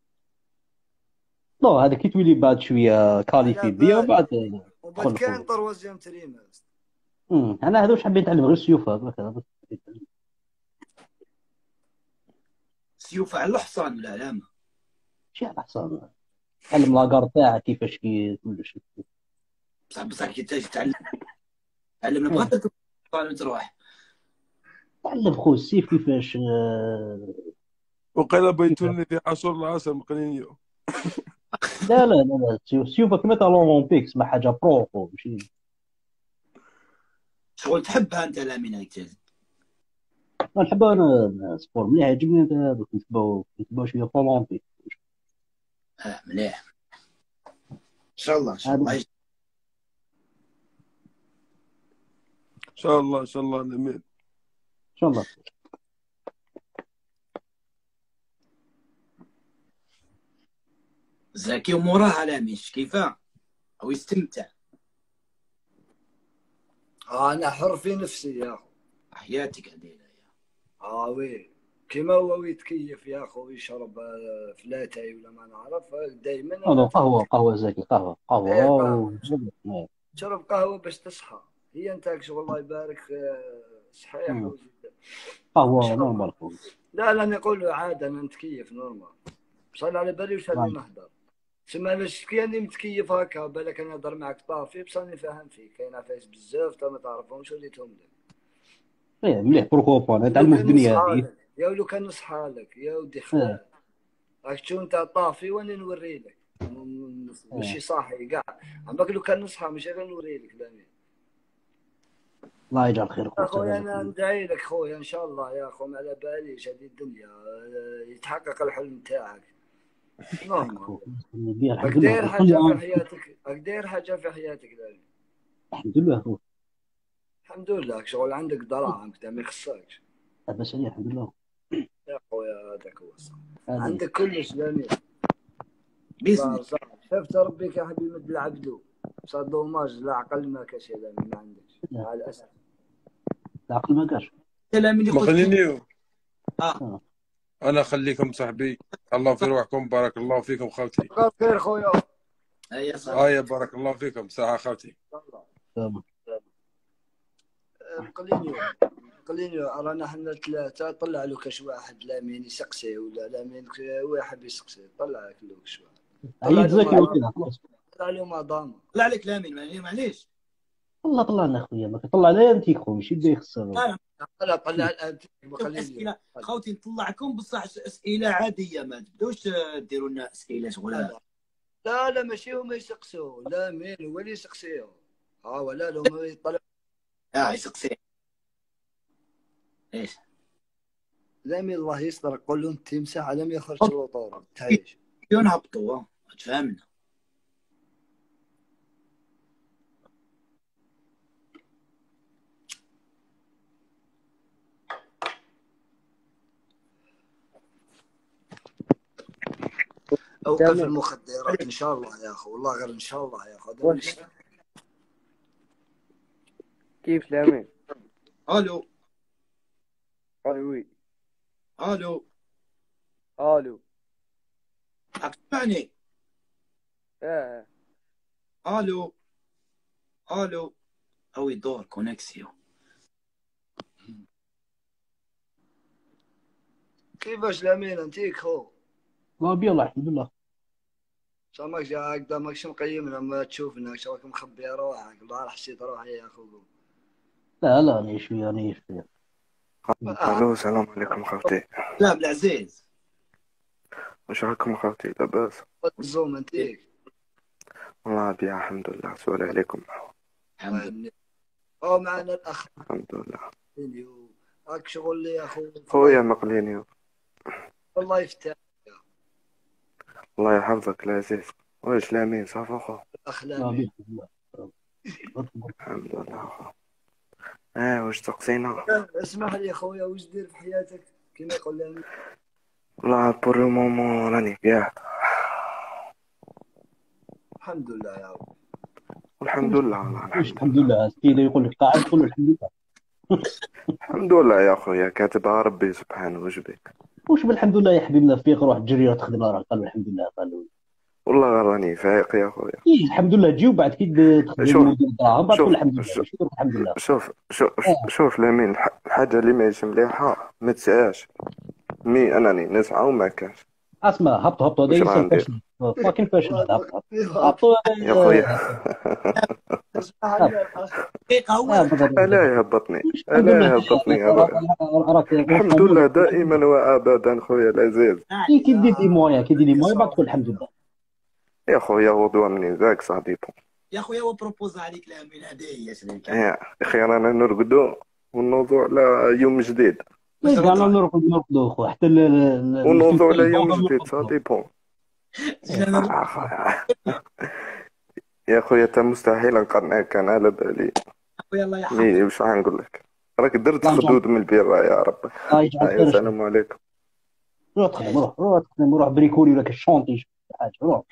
نو هذا كي تولي بعد شويه كاليفي على بيا وبعد بالي وبعد تدخل كاين الخروج. طروازيام تريماس. مم. انا هذا واش حبيت نتعلم غير السيوفه هكذا. سيوفه على الحصان ولا علامه. شي على حسب تعلم لاكار تاعها كيفاش كي كلش. بصح بصح كي تجي تعلم تعلم بغيت تروح. تعلم خو السيف كيفاش. آه، وقيلا بيتوني في عاشور العصر مقنينيو. لا لا لا لا السيوف السيوف كيما تاع الاولمبيك اسمها حاجه برو خو ماشي. شغل تحبها انت لامين هيك تجي. أنا نحب انا سبور مليح يعجبني انت هذوك نتبعو نتبعو شويه في الاولمبيك. اه مليح ان شاء الله ان شاء هذا الله. ان شاء الله ان شاء الله لمين. ان شاء الله. زكي وموراها لامين كيفاه او يستمتع. آه انا حر في نفسي يا اخو. حياتك عديله يا اه وي كيما هو يتكيف يا اخو يشرب آه، فلاتاي ولا ما نعرف دائما. هذا انا قهوه قهوه زكي قهوه قهوه ايه و... قهوه، شرب قهوه باش تصحى. هي انت شغل الله يبارك آه، صحيح مم. وزيد. ان قهوه شاء الله. نورمال خو. لا لا نقول عاد انا نتكيف نورمال. بصح على بالي واش راني نهضر. تسمى انا شفت كي راني متكيف هكا بالك انا نهضر معك طافي بصح راني فاهم فيك. كاين عفايس بزاف تا ما تعرفهمش وليتهم لك. ايه مليح بروكوبا لو نتعلموا كان الدنيا نصحى هذه. لك يا ولو كان نصحى لك يا ودي اه خلال. راك تشوف انت طافي وانا نوري لك اه ماشي صاحي كاع. عمرك لو كان نصحى ماشي غير نوري لك لامين. الله يجعل خير خويا اخويا هذاك. انا ندعي لك خويا ان شاء الله يا اخو، ما على باليش هذه الدنيا آه، يتحقق الحلم تاعك نورمال. الحمد راك لله داير كل حاجه في عام. حياتك، راك داير حاجه في حياتك لامين. الحمد لله هو. الحمد لله شغل عندك دراهم كدا ما يخصكش. لاباس عليه الحمد لله. خويا هذاك هو الصح. هذه عندك كلش لامين بإذن الله. صار صار شفت ربي كان حبي يمد العبدو صار دوماج لا عقل ما كاش يا لامين ما عندكش مع الاسف العقل ما كاش. لامين يخش مخليني اه انا خليكم صاحبي. الله في روحكم. بارك الله فيكم خالتي. بقى خير خويا. هيا صح. آية بارك الله فيكم. ساعة خالتي. تمام. قلينيو قلينيو رانا حنا ثلاثة طلع له كاش واحد لامين يسقسي ولا لامين واحد يسقسي طلع لك له كاش واحد عيد زكي وكذا خلاص. طلع له مدام طلع لك لامين يعني معليش. والله طلعنا خويا ما طلع لا انت خو ماشي بدا يخسر. لا لا طلع الانتيك لا اسئله خوتي نطلعكم بصح اسئله عاديه ما تبداوش ديروا لنا اسئله شغل. لا لا ماشي هما يسقسوا لا مين هو اللي يسقسيو ها ولا لهم يطلع اه يسقسي ايش لامين الله يستر قول لهم تمسح على ما يخرج الوطور تعيش ينهبطوا تفهمنا. اوقف المخدرات ان شاء الله يا اخو والله غير ان شاء الله يا اخو. كيف لامين؟ الو الو الو الو اسمعني. اه الو الو او يدور كونيكسيو. كيفاش لامين انتيك خو؟ ما بي الله الحمد لله. شو ماك جا هكذا ماكش مقيمنا ما تشوفنا شو راك مخبي روحك والله حسيت روحي يا اخو. لا لا راني شويه راني شويه. الو السلام عليكم خالتي. لا بالعزيز واش راكم خالتي لاباس؟ الزوم انتيك والله بيا الحمد لله. سؤال عليكم. الحمد لله. او معنا الاخ الحمد لله. راك شغل لي يا اخو خويا مقليني. الله يفتح الله يحفظك العزيز. واش لامين صافا خو؟ الاخ ما لامين بي الحمد لله. الحمد لله خو. اه واش تقصينا؟ اسمح لي يا خويا واش دير في حياتك كيما يقول لامين؟ والله بور لو مومون راني قاعد. الحمد لله يا رب. والحمد لله والله واش الحمد لله كي يقول لك قاعد قول له الحمد لله. الحمد لله يا خويا كاتبها ربي سبحانه واش بك. واش بالحمد لله يا حبيبنا فيق روح تجري روح تخدم راه قالوا الحمد لله قالوا والله غير راني فايق يا خويا. إيه الحمد لله تجي وبعد كي تخدم شوف ودير الدراهم بعد شوف تقول الحمد لله شوف ماشي تقول الحمد لله. شوف شوف آه. شوف لامين الح- الحاجة اللي ماهيش مليحة ما تسعاش. مي أنني نسعى وما كانش. اسمع هبطوا هبطوا هذا واش يصير غندير؟ فاشل فاكين فاشل هذا هبط يا هبطوا يا خويا اسمح لي يا اخ دقيقه هو آه، بالضبط. ألا يهبطني الحمد ألا لله يهبطني يا خويا. راك الحمد لله دائما وأبدا خويا العزيز. كي كي دير لي مويا كي دير لي مويا بعد تقول الحمد لله. يا خويا وضوء مني ذاك صديقو. يا خويا هو بروبوز عليك لامين هذه هي شريك. يا أخي رانا نرقدو ونوضو على يوم جديد. ما كاع نرقد نرقدوا خويا حتى ال- ال- ونوضو على الفلفل يوم البودر جديد نرقدوا. صديقو. يا خويا تا مستحيل نقنعك أنا على بالي. خويا الله يحفظك. مي واش غنقول لك راك درت الله يجعل- خدود من البيرة يا رب. الله يجعل أيوا خير. السلام عليكم. روح تخدم روح روح تخدم روح بريكولي ولا كشونطي حاجه روح.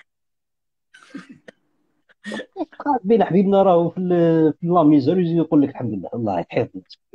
قاعد بين حبيبنا راهو في ال- في لا ميزور يجي يقول لك الحمد لله الله يحيط.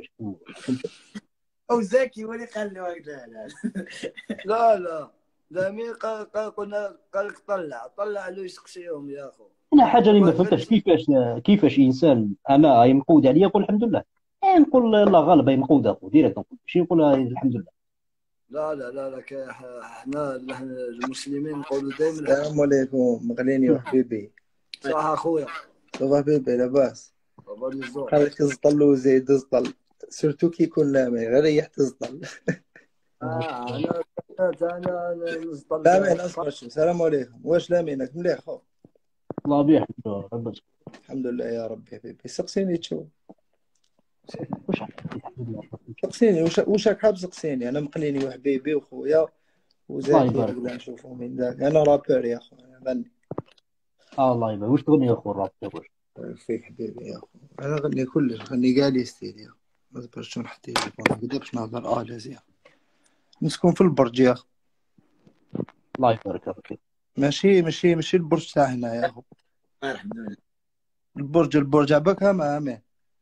او زكي ولي قال له هكذا. لا لا لا لامين قال قال قلنا قال لك طلع طلع له يسقسيهم يا اخو. انا حاجه اللي ما فهمتش كيفاش كيفاش انسان انا هاي مقود عليا يقول الحمد لله. إيه نقول الله غالب هاي مقود اخو ديريكت نقول ماشي نقول الحمد لله. لا لا لا لا كا- احنا نحن المسلمين نقولوا دائما السلام عليكم مغليني وحبيبي. صح اخويا صباح حبيبي لاباس. صبر الزور خليك زطل وزيد زطل سيرتو كي يكون لامين غير ريح تزطل. اه انا انا انا نزطل لامين اصبر شو. السلام عليكم واش لامينك مليح خو؟ الله بيحمد ربي. الحمد لله يا ربي حبيبي. سقسيني تشوف واش الحمد لله. سقسيني واش واش راك حاب سقسيني. انا مقليني وحبيبي وخويا الله وزاكي يبارك نبدا نشوفهم من ذاك. انا رابر يا خو انا غني. آه الله يبارك. واش تغني يا اخو الراب تقول؟ بارك فيك حبيبي يا خو. انا غني كلش غني كاع لي ستيل يا خو. ما تبرش نحط تليفون كذا باش نهضر اه لازم. نسكن في البرج يا اخو. الله يبارك فيك. ماشي ماشي ماشي البرج تاع هنا يا اخو. الحمد لله. البرج البرج عباك هما امين.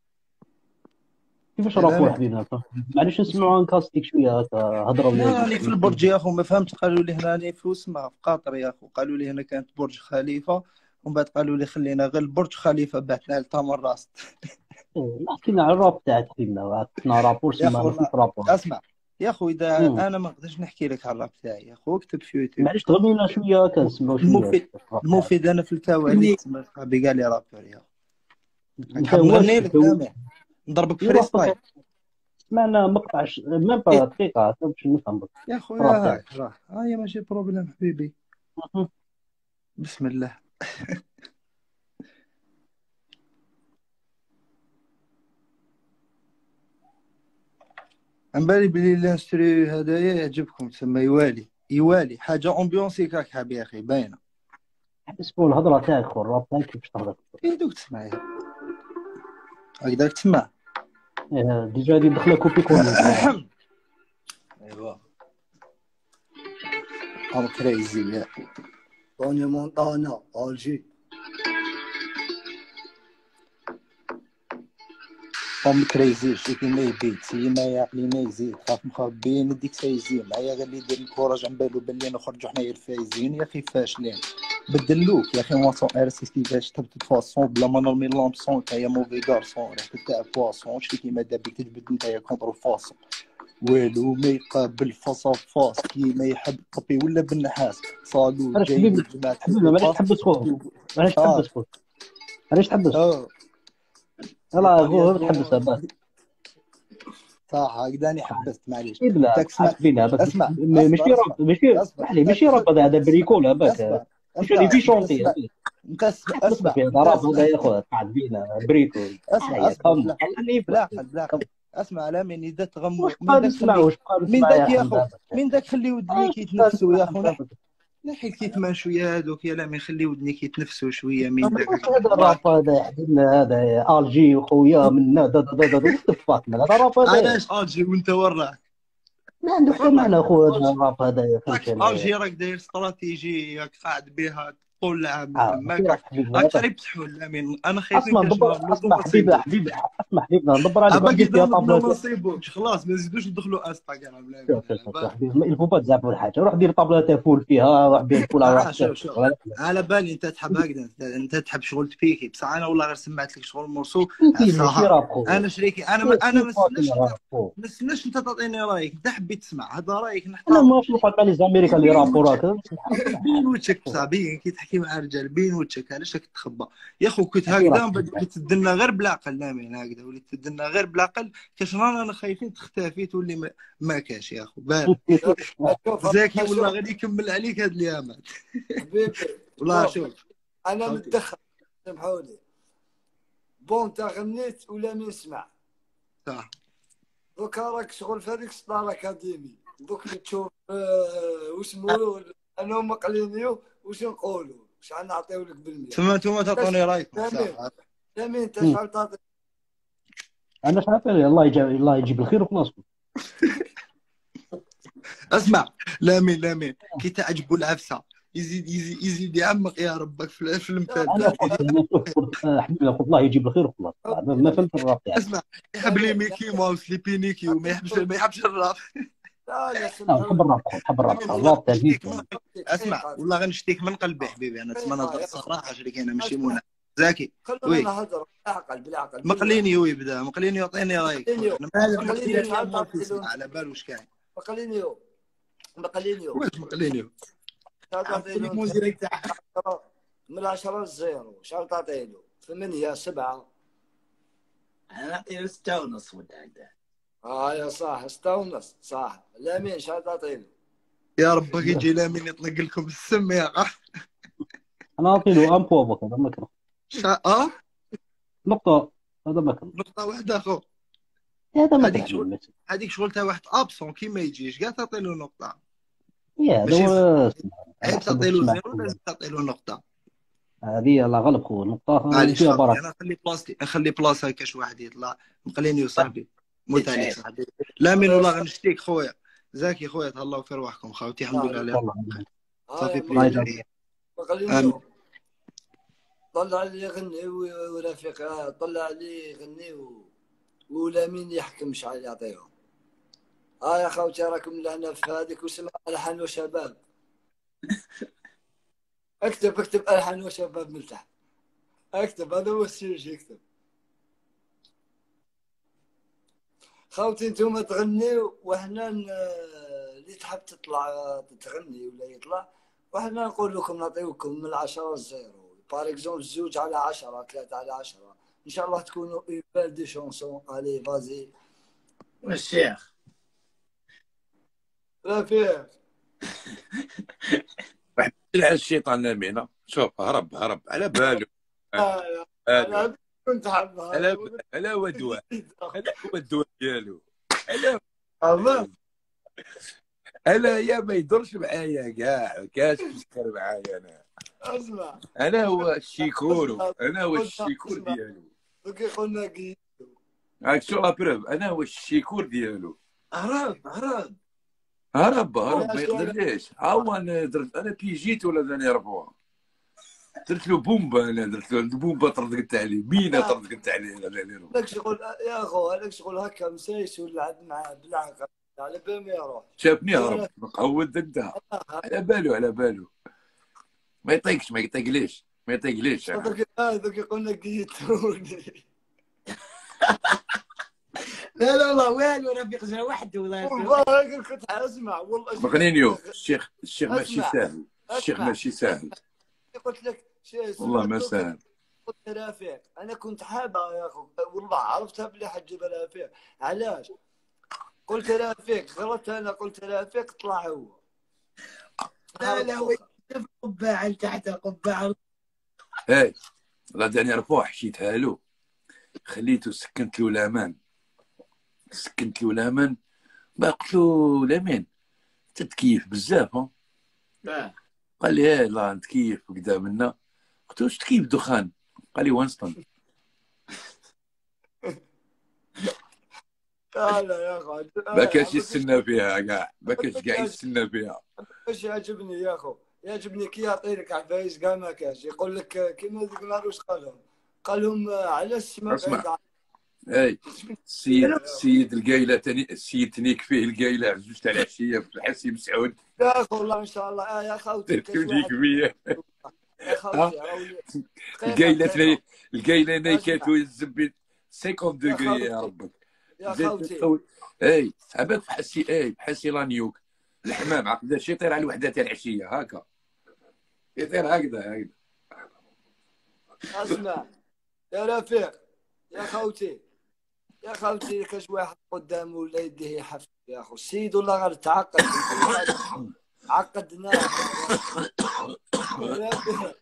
كيفاش لا راكو لا حبيبنا؟ معليش نسمعوا عن كاستيك شويه هكا هضره لا ولا راني في البرج يا اخو ما فهمت. قالوا لي هنا راني في وسمع في قطر يا اخو. قالوا لي هنا كانت برج خليفه ومن بعد قالوا لي خلينا غير برج خليفه بعثنا لتامر راست. لا حكينا على الراب تاعك حبيبنا. كنا رابور يا سما اخو ماشي لا رابور. اسمع يا اخو اذا مم. انا ما نقدرش نحكي لك على الراب تاعي يا اخو. اكتب في يوتيوب معليش تغني لنا شويه هكا نسمعوا شويه المفيد الراب تاعك. المفيد انا في الكواليس مني تسمع صاحبي قال لي رابر يا اخو. انت حاب واش نغني لك لا ما نضربك في فري رابك؟ ستايل سمعنا مقطع ش... ما با دقيقه هكا باش نفهم بك يا الراب خويا. تاعك. هاك راه هاي ماشي بروبليم حبيبي. مم. بسم الله. عن بالي بلي الانستري هدايا يعجبكم تسمى يوالي يوالي حاجه امبيونسي كاك حاب يا اخي باينه. اسمعوا الهضره تاعك خو الراب تاعك كيفاش تهضر. اي دوك تسمع هكذاك تسمع. إيه، ديجا هادي دخله كوبي كولي. ايوا ام كريزي يا توني مونتانا الجي. ام كريزي شتي ما يبيت سي ما يعقلي ما يزيد خاف مخبيين نديك سايزين معايا غير اللي يدير الكوراج عن بالو باللي نخرجوا حنايا الفايزين يا اخي فاشلين. بدلوك يا اخي مواسون ار سي كيفاش تهبط فاسون بلا ما نرمي لامبسون نتايا موفي غارسون ريحتك تاع بواسون شتي كيما دابك تجبد نتايا كونتر فاسون والو ما يقابل فاس فاس كي ما يحب طبي ولا بالنحاس صالو علاش جاي حبيبي من جماعه حبيبي معليش تحبس خوه. معليش اه تحبس خوه. معليش تحبس. اه يلا يقال هو يا تحبس بس. صح هكذاني حبست معليش. لا داك سمعت حبينا بس اسمع ماشي اصبر راب ماشي اصبر محلي اصبر ماشي راب هذا هذا بريكول هذاك. اسمع مش اللي فيه انت شونطي اسمع انت اسمع تحبس اسمع في انت راب اسمع هذا يا خويا قاعد بينا بريكول. اسمع هيا اصبر كم بلا خليني بلا عقل بلا عقل. اسمع على من اذا تغمو واش من بقى داك نسمع خلي واش بقى من نسمع يا داك يا اخو حمزه من داك خلي ودنيك واش بقى يتنفسوا يا نسمع اخو. حمزه. لا حيت كيتما شويه هذوك يا لا ما يخلي ودنيك يتنفسوا شويه من داك واش هذا الراب هذا يا حبيبنا هذا الجي وخويا منا دا دا دا دا وات ذا فاك هذا راب هذا علاش الجي وانت وراك ما عنده حتى معنى اخويا هذا الراب هذا فهمتني. الجي راك داير استراتيجي راك قاعد بها طول العام اه تماك راك حبيبي راك هذا تري بتحول امين انا خايف اسمع انت ندبر شنو اسمع حبيبي حبيبي اسمع حبيبي ندبر عليك باقي ندير فيها ما طابله. نصيبوش خلاص ما نزيدوش ندخلوا انستغرام لا شوف شوف شوف حبيبي الفو با تزعف ولا حاجه روح دير طابله تاع فول فيها روح بين الفول على اه راحتك. شوف شوف على بالي انت تحب هكذا انت, انت تحب شغل تبيكي بصح انا والله غير سمعت لك شغل مرسو ماشي راب خويا. انا شريكي انا ما انا ما نستناش ما نستناش انت تعطيني رايك انت حبيت تسمع هذا رايك انا نحترم. ما نشوف على لي زاميريكا اللي رابوراك بين وجهك بصح بين كي تحكي مع رجال بين وجهك علاش راك تخبى يا خو كنت هكذا بدك تدنا غير بالعقل لا من هكذا وليت تدنا غير بالعقل كاش رانا انا خايفين تختفي تولي ما, ما كاش يا اخو بارك زاكي والله غادي يكمل عليك هاد الايامات حبيبي والله شوف انا متدخل سامحوا لي بون انت غنيت ولا مين سمع صح دوكا راك شغل في هذيك ستار اكاديمي دوك تشوف آه واسمو انا مقلينيو واش نقولوا واش غنعطيو لك بالمية. تما نتوما تعطوني رايكم صح سامي انت شحال تعطي؟ انا شحال الله يجيب الله يجيب الخير وخلاص. اسمع لامين لامين كي تعجبوا العفسه يزيد يزيد يزيد يعمق يا ربك في المثال. انا حبيبي قلت الله يجيب الخير وخلاص ما فهمت الراب يعني. اسمع يحب لي ميكي ماوس لي بينيكي وما يحبش ما يحبش الراب. لا لا نحب الراب نحب الراب الراب تاعي. اسمع والله غنشتيك من قلبي حبيبي انا تسمى نهضر الصراحه شريك انا ماشي منى زاكي وي نهضر بالعقل بالعقل مقليني هو يبدا مقليني يعطيني رايك مقليني على بال واش كاين مقليني مقليني واش مقليني من عشرة للزيرو شحال تعطي له؟ ثمانية سبعة انا نعطي له ستة ونص ولا هكذا. اه يا صح ستة ونص صح. لامين شحال تعطي له؟ يا ربك يجي لامين يطلق لكم السم يا اخ. انا اعطي له ان بوا هذا ما كان شا اه نقطه هذا ما كان نقطه واحده اخو هذا ما هذيك شغل هذيك شغل تاع واحد ابسون كي ما يجيش كاع تعطي له نقطه يا هذا عيب تعطي له زيرو لازم تعطي له نقطه. هذه الله غلب خو نقطه معليش انا نخلي بلاصتي نخلي بلاصه كاش واحد يطلع مقليني وصاحبي موت عليك صاحبي لامين والله غنشتيك خويا زاكي خويا تهلاو في رواحكم خاوتي الحمد لله على والله صافي هاي الله بليزير. يجازيك. مقلينو طلع لي يغني و- ورفيق آه، طلع لي يغني و... ولا مين يحكم شحال يعطيهم. ها يا خوتي راكم لهنا في هذيك وسمع الحان وشباب. اكتب اكتب الحان وشباب من تحت، اكتب هذا هو السيرج اكتب. خوتي انتم تغنيو وحنا ن- اللي تحب تطلع تغني ولا يطلع وحنا نقول لكم نعطيوكم من العشرة الزيرو. بار اكزومبل زوج على عشرة، ثلاثة على عشرة، ان شاء الله تكونوا ايبال دي شونسون. الي فازي والشيخ رفيق. واحد على الشيطان لامينا. شوف هرب هرب على بالو لا لا بالو انا كنت حاب على هذا على ودواء على هو الدواء ديالو على والله. انا يا ما يدورش معايا كاع كاش يسكر معايا. انا اسمع انا هو الشيكورو، اسمع انا هو قلنا الشيكور اسمع ديالو. دوكي قلنا كي هاك شو لا بروف، انا هو الشيكور ديالو. هرب هرب هرب هرب ما ماشي انا يقدرليش. ها هو انا درت انا بيجيت ولا داني ربوها. درت له بومبا، انا درت له البومبا طردقت عليه مينا لا طردقت عليه. انا داني ربوها. لك شغل يا اخو، هذاك شغل هكا مسيس ولا عاد معاه بالعقل على بال ما يروح. شافني يا هرب مقود دقدها انا على بالو على بالو. ما يطيقش ما يطيقليش ما يطيقليش انا. صدق هذاك قلنا كيتوني. لا لا والله والو رفيق جا وحده والله رفيق. والله كنت اسمع والله شوف مغنينيو الشيخ الشيخ ماشي اسمع سهل. الشيخ اسمع ماشي سهل قلت لك شيء والله سمعت ما دوك سهل. قلت رافيق انا كنت حابه يا اخو والله عرفتها بلي حجب رافيق. علاش قلت رافيق غلطت انا قلت رافيق طلع هو لا هرب لا هو فوق. يشوف قبعه لتحت القبعه. هاي غادي رفوح حشيتها له، خليته سكنت له لامان سكنت له لامان. ما قلت له لامين تتكيف بزاف ها. آه. قال لي ايه لا نتكيف قدام منا. قلت له واش تكيف دخان؟ قال لي وانستون. لا لا يا اخو ما كانش يستنى فيها كاع، ما كانش كاع يستنى فيها. ايش يعجبني يا اخو، يعجبني كي يعطي لك عفايس كاع ما كاش يقول لك كيما ذيك النهار واش قال لهم؟ قال لهم على السماء اسمع بعيد. اي السيد السيد القايله تاني السيد تنيك فيه القايله عزوز تاع العشيه في الحسيم سعود. يا اخو والله ان شاء الله. آه يا خوتي كاش تنيك واحد بيا يا خوتي راهو القايله دقيقه تني القايله اسمع نيكاتو الزبي خمسين يا دوغري يا خوتي ربك. يا زيد خوتي تقول اي عباك في حسي اي بحسي لانيوك الحمام عقد شي يطير على الوحده تاع العشيه هكا يطير هكذا هكذا. اسمع يا رفيق يا خوتي يا خوتي كاش واحد قدامه ولا يديه يحفل يا اخو السيد والله غير تعقد عقدناه يا رفيق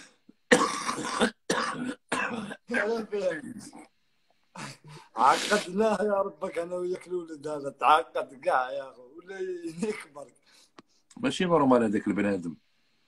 يا رفيق عقدناه يا ربك انا وياك الولد هذا تعقد كاع يا اخو ولا يكبر. ماشي نورمال هذاك البنادم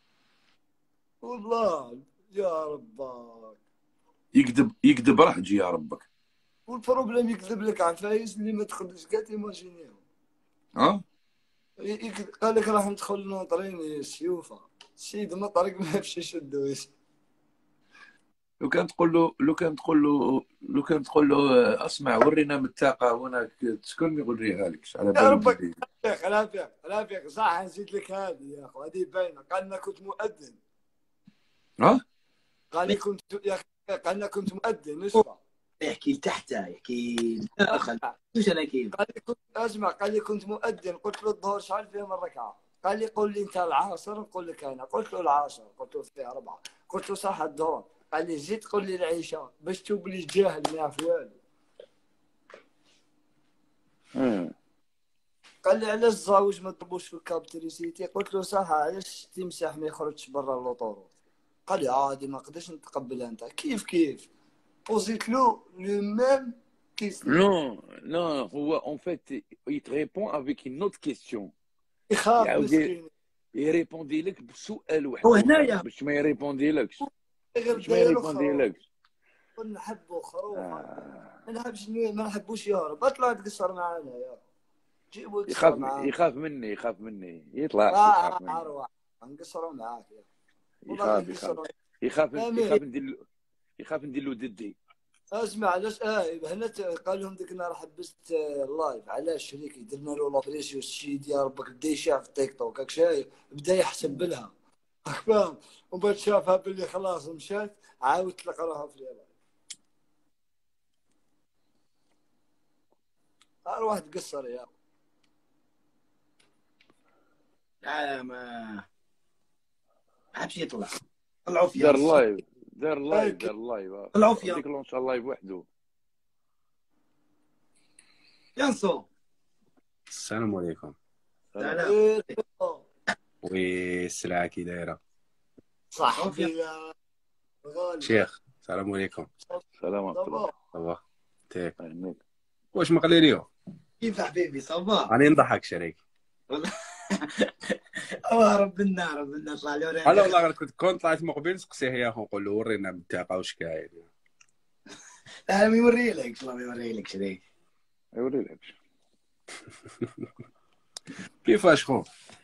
والله يا ربك يكذب يكذب راح تجي يا ربك. والبروبليم يكذب لك عفايس اللي ما تقدرش كاع تيماجينيهم. ها يك- قال لك راح ندخل ناطرين سيوفه السيد ما طريق ما يمشي يشدو يس- لو كان تقول له لو كان تقول له لو كان تقول له اسمع ورينا متاقه هناك تسكن ما يوريها لك على يا بالو ربك جديد. رافيق رافيق رافيق صح نزيد لك هذه يا اخو هذه باينه. قال لنا كنت مؤذن. ها قال لي كنت يا اخي قال لنا كنت مؤذن اسمع. يحكي لتحته يحكي لا خل واش انا كيف قال لي كنت اسمع قال لي كنت مؤذن. قلت له الظهر شحال فيه من ركعه؟ قال لي قول لي انت العصر نقول لك انا. قلت له العصر قلت له فيه اربعه. قلت له صح الظهر. قال لي زيد قول لي العشاء باش تشوف بلي جاهل ما يعرف والو. مم. قال لي علاش الزاوج ما تضربوش في الكابتريسيتي؟ قلت له صح علاش التمساح ما يخرجش برا اللوطورو؟ قال لي عادي ما نقدرش نتقبلها انت. كيف كيف وزيت له لو ميم كيستيون. Non, non, هو en fait, il te répond avec une autre question. يخاف يعاود مسكين يريبوندي لك بسؤال هو وحده هنايا باش ما يريبوندي لكش غير باش ما داير يريبوندي خروف. لكش. نحبو خروف آه. ما نحبش ما نحبوش يهرب. اطلع تقصر معانا يا جيبوا يخاف قصر معاه. يخاف مني يخاف مني يطلع لا يخاف مني. اروح نقصروا معاك يا والله يخاف غير يخاف قصروا. يخاف فاهمين؟ يخاف ندير له يخاف ندير له ضدي. اسمع علاش اه هنا ت- قال لهم ديك النهار حبست آه، اللايف علاش شريكي درنا له لابريسيو الشيد يا ربك بدا يشاف في التيك توك هاك شايف بدا يحسب لها راك فاهم ومن بعد شافها باللي خلاص مشات عاود تلقى روحها في اللايف. اروح تقصر يا لا ما حبش يطلع. طلعوا دار فيها لايف دار لايف هيك دار لايف طلعوا فيها ديك لونش لايف وحده. ينصو. السلام عليكم. سلام. سلام. إيه، وي السلعة كي دايرة؟ صاحبي يا غالي شيخ السلام عليكم. سلام ورحمة الله. صباح صباح تيك يهنيك. واش مقلي اليوم؟ كيف حبيبي صباح؟ راني نضحك شريك. والله الله رب النار رب النار طلع لي انا والله غير كنت كنت طلعت مقبل نسقسيه يا اخو نقول له ورينا بالتاقه واش كاين. لا ما يوري لك والله ما يوري لك شريك. يوري لك. كيفاش خو؟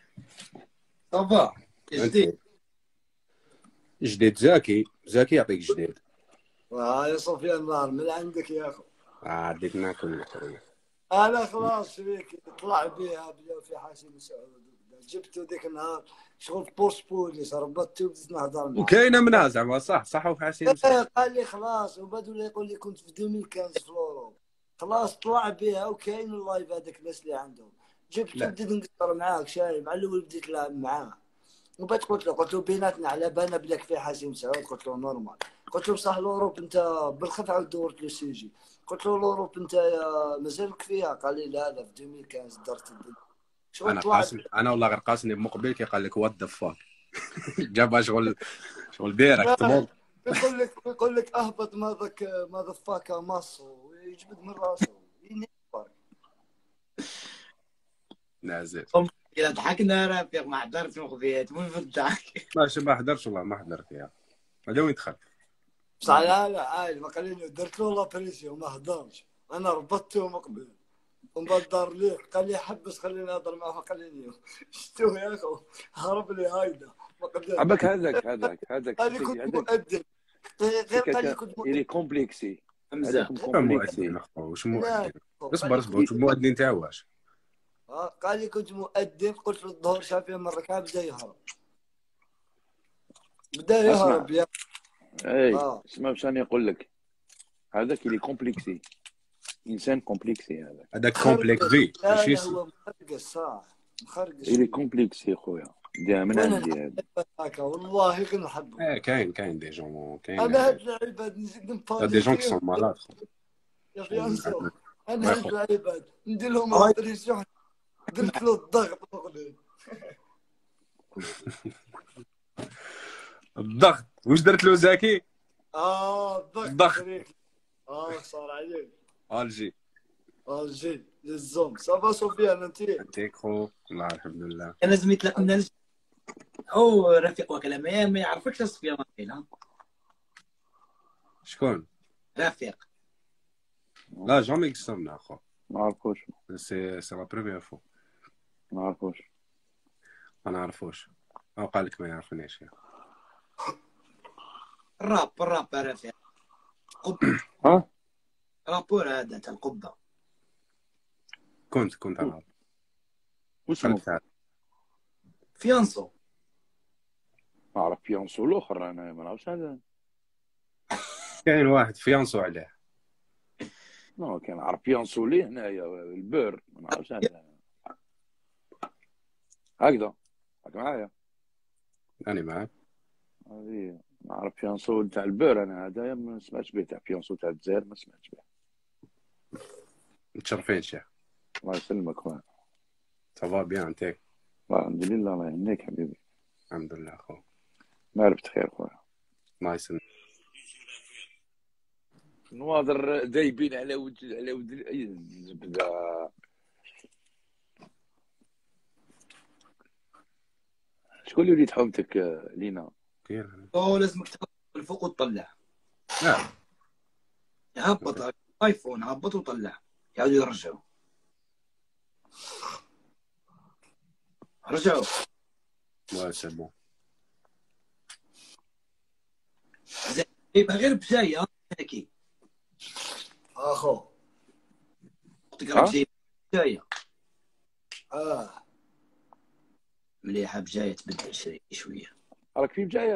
صباح جديد جديد زاكي زاكي يعطيك جديد. آه يا صوفيا النار من عندك يا اخو. عديت ناكل خويا. انا خلاص شريك طلع بيها بيا في حسين سعود جبته ذيك النهار شغل بوش بوليس ربطته وبديت نهضر معاه وكاينه منها زعما صح صح وفي حسين إيه، قال لي خلاص وبعد ولا يقول لي كنت في ألفين وخمسة في الاوروب خلاص طلع بيها وكاين اللايف هذاك الناس اللي عندهم جبته لا. بديت نقصر معاك شايف مع الاول بديت نلعب معاه وبعد قلت له قلت له بيناتنا على بالنا بلاك في حسين سعود قلت له نورمال قلت له بصح الاوروب انت بالخف عاود دورت لو سيجي قلت له الاوروب انت مازالك فيها قال لي لا لا في ألفين وخمسة درت الدنيا شغل انا طلع قاسم انا والله غير قاسني بمقبل كي قال لك وات ذا فاك جابها شغل شغل ديريكت لا، يقول لك يقول لك اهبط ماذاك ماذا فاك ماصو ويجبد من راسه ينفر. نازل. اذا ضحكنا رافيق ما حضرتش مخبيات وين في الضحك. ماشي ما حضرش والله ما حضرت يا هذا وين دخل. بصح لا لا عادي ما قال لي درت له لابريسي وما هضرش انا ربطته مقبل ومن بعد دار ليه قال لي حبس خليني نهضر معاه قال لي شتو يا اخو هرب لي هايدا ما قدرت عباك هذاك هذاك هذاك قال لي كنت هذاك مؤدب غير قال لي كنت إلي كومبلكسي. حمزه هذاك شنو كومبلكسي. مؤذن اخو واش مؤذن؟ لا اصبر اصبر واش مؤذن تاع واش؟ آه، قال لي كنت مؤدب قلت له الظهر شافيه من الركعه بدا يهرب بدا يهرب يا اي آه. اسمع باش راني نقول لك هذاك اللي كومبلكسي انسان كومبلكسي هذاك هذاك كومبلكسي لا ماشي لا هو مخرقص صح مخرقص اللي كومبلكسي خويا ديها من وانا عندي هذا. هكا والله غير نحبه ايه كاين كاين دي جون كاين انا هاد العباد نزيد نفاضي دي جون كي سون مالاد يا فيانسو انا يا هاد خو. العباد ندير لهم اوبريسيون درت له الضغط مغلي الضغط واش درت له زاكي؟ اه الضغط الضغط. شريك. اه صار عليك الجي اه جي للزوم صافا سفيان انت انتيك خو الله الحمد لله. انا لازم يتلاقى او رفيق وكلام ما يعرفكش الصفيه ماكينه. شكون؟ رفيق لا جامي قصرنا اخو ما عرفوش سي سي لا بروميير فوا ما عرفوش. ما نعرفوش او قال لك ما يعرفنيش. الراب الراب رفيق قب ها رابور هذا تاع القبه كنت كنت انا وش قلت هذا. فيانسو نعرف بيونسو الاخر انا ما نعرفش هذا. كاين واحد فيانسو عليه. نو كان نعرف بيونسو ليه هنايا البور ما نعرفش هذا. هكذا راك معايا راني معاك. هذه نعرف بيونسو تاع البور انا هذايا ما سمعتش به تاع بيونسو تاع الجزائر ما سمعتش به. متشرفين شيخ. الله يسلمك خويا. صافا بيان انتيك. الحمد لله الله يهنيك حبيبي. الحمد لله اخو. ما عرفت خير خويا. الله يسلمك. نواظر دايبين على وجه على وجه اي الزبده. شكون اللي وليد حومتك لينا؟ كاين او لازمك تهبط الفوق وتطلع. لا هبط ايفون هبط وطلع يعاودوا يرجعوا. رجعوا وا سي بون يبقى غير بجايه هاكي اخو تقرا ها بجايه بجايه اه مليحه بجايه تبدل شويه شويه. راك في بجايه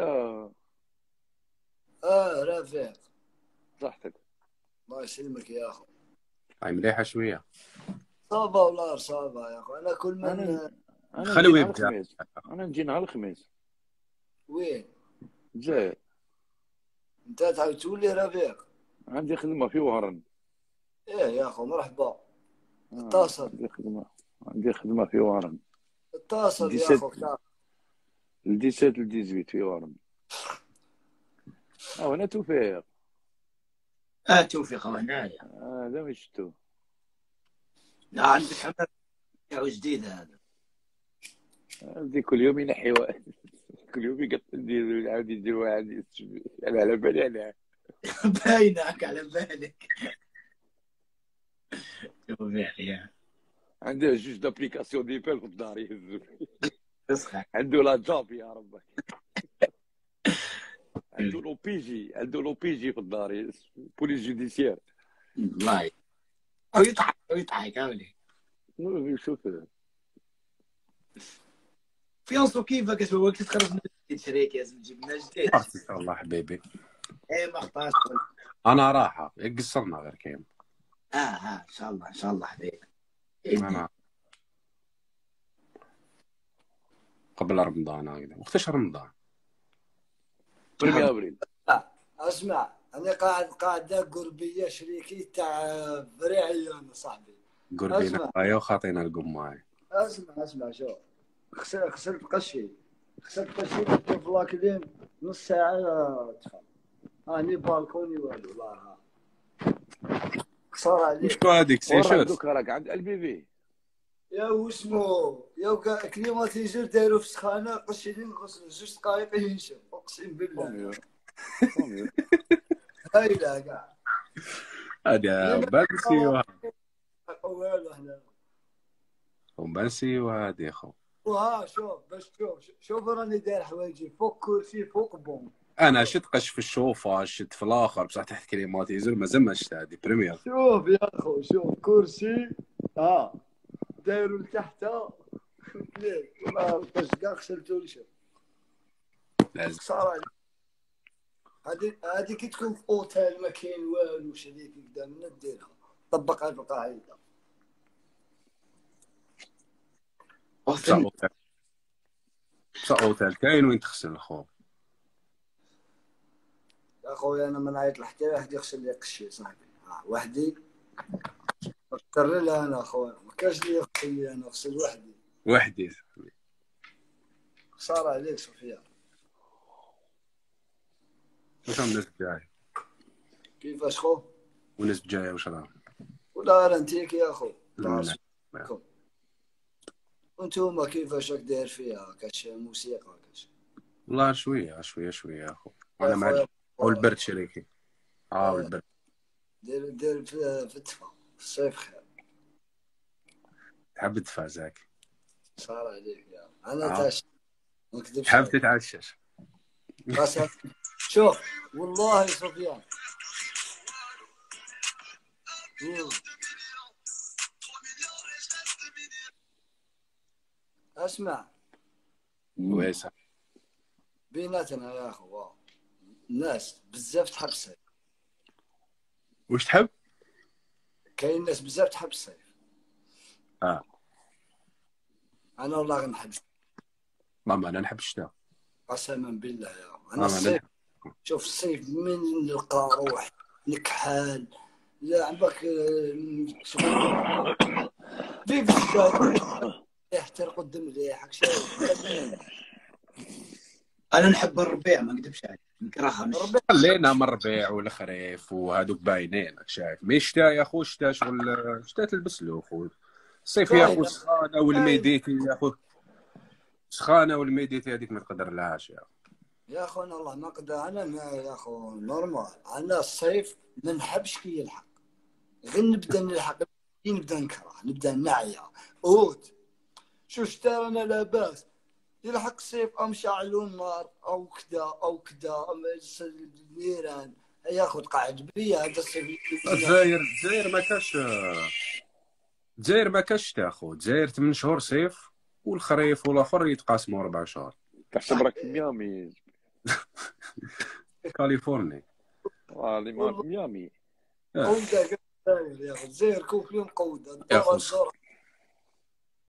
اه رفيق صحتك. الله يسلمك يا اخو. هاي مليحه شويه. صافا ولا صافا يا اخو. انا كل من انا انا نجي خلوه نهار يبدا. الخميس، انا نجي نهار الخميس وين جاي. انت تعاود تولي رفيق؟ عندي خدمه في وهران. ايه يا اخو مرحبا. آه، اتصل عندي خدمه عندي خدمه في وهران. اتصل يا سبعة اخو كتاب. ل سبعة ل ثمانية عشر في وهران. اه انا توفيق. اه توفيق هنايا. اه هذا مش شفتو. لا عندك حمام جديد هذا. عندي كل يوم ينحي واحد. كل يوم يقطع يدير عاد يدير واحد. انا على بالي عليه. باينك على بالك. توفيق يا عنده جوج دابليكاسيون ديبال في الدار يهزو. اصحى. عنده لا جاب يا ربك. عنده لو بي جي عنده لو بي جي في الدار بوليس جوديسيير. والله او يضحك او يضحك هاولي. شوف فيونسو كيفك هو وقت تخرج من الجديد شريك لازم تجيب لنا جديد. ان شاء الله حبيبي. ايه ما اختارش. انا راحه قصرنا غير كاين. اه اه ان شاء الله ان شاء الله حبيبي. انا قبل رمضان هكذا. وقتاش رمضان؟ بريمي ابريل. اسمع انا قاعد قاعد اقول بيا شريكي تاع فريعي انا صاحبي. قربينا اسمع هيا وخاطينا القماي. اسمع اسمع شوف خسرت خسرت قشي خسرت قشي كنت في لاكلين نص ساعة تفهم. هاني بالكوني والو لا ها خسارة عليك. وشكون هذيك وراك سيشوت؟ دوكا راك عند البي في. يا واسمو يا وكا كليماتيزور دايرو في سخانة قشيلين غسل جوج دقايق ينشف اقسم بالله. هايلة كاع هذا بنسي والو هنا. وبنسي وهذه يا خو. وها شوف باش تشوف شوف راني داير حوايجي فوق كرسي فوق بون. انا شت قش في الشوفه شت في الاخر بصح تحت كليماتيزر مازال ما شت هذه بريمير. شوف يا اخو شوف كرسي ها دايرو لتحت ليك والله باش كاع خسرتو لي شوف. لازم خسارة عليك. هادي هادي كي تكون في اوتيل ما كاين والو شريك قدامنا ديرها طبقها في القاعده. بصح اوتيل بصح اوتيل كاين وين تغسل خو. يا خويا انا ما نعيط لحتى واحد يغسل لي قشي صاحبي. ها وحدي نضطر لها انا خويا ما كاش اللي يغسل لي انا نغسل وحدي وحدي. خساره عليك سفيان. واش راهم الناس جاي؟ كيفاش خو؟ والناس جايه واش راهم؟ ولا رانتيك يا خو لا. تعرف وانتوما كيفاش راك داير فيها كاش موسيقى كاش؟ والله شويه شويه شويه يا خو. انا يا مع خويا والبرد شريكي. اه والبرد. دير دير في في الدفا في الصيف خير. تحب تدفع زاك. صار عليك يا انا آه. تعشى ما نكذبش تحب عليك. تتعشش. قسم شوف والله يا سفيان. مم. اسمع ويسا بيناتنا يا اخو الناس بزاف تحب الصيف. واش تحب؟ كاين ناس بزاف تحب الصيف. اه انا والله غنحب ماما انا نحب الشتاء. قسما بالله يا اخو. انا ماما الصيف انا شوف الصيف من نلقى روح نكحال لا عمرك شغل في في الشارع يحترق الدم ريحك شايف. انا نحب الربيع ما نكذبش عليك نكرهها مش الربيع خلينا من الربيع والخريف وهذوك باينين راك شايف. مي الشتاء يا خو الشتاء شغل الشتاء تلبس له خو. الصيف يا خو سخانه والميديتي يا خو سخانه والميديتي هذيك ما تقدر لهاش يا يا اخو. انا والله ما قدر انا ما يا اخو نورمال. انا الصيف ما نحبش كي يلحق غير نبدا نلحق نبدا نكره نبدا نعيا اوت. شو اشترى انا لاباس يلحق الصيف امشعلو النار او كذا او كذا النيران ياخذ قاعد بيا هذا الصيف. الجزائر الجزائر ما كاش الجزائر ما كاش شتا اخو. الجزائر ثمان شهور صيف والخريف والاخر يتقاسموا اربع شهور. تحسب راك في ميامي كاليفورني والله ما في ميامي. قودة يا اخي الجزائر كل يوم قودة يا اخو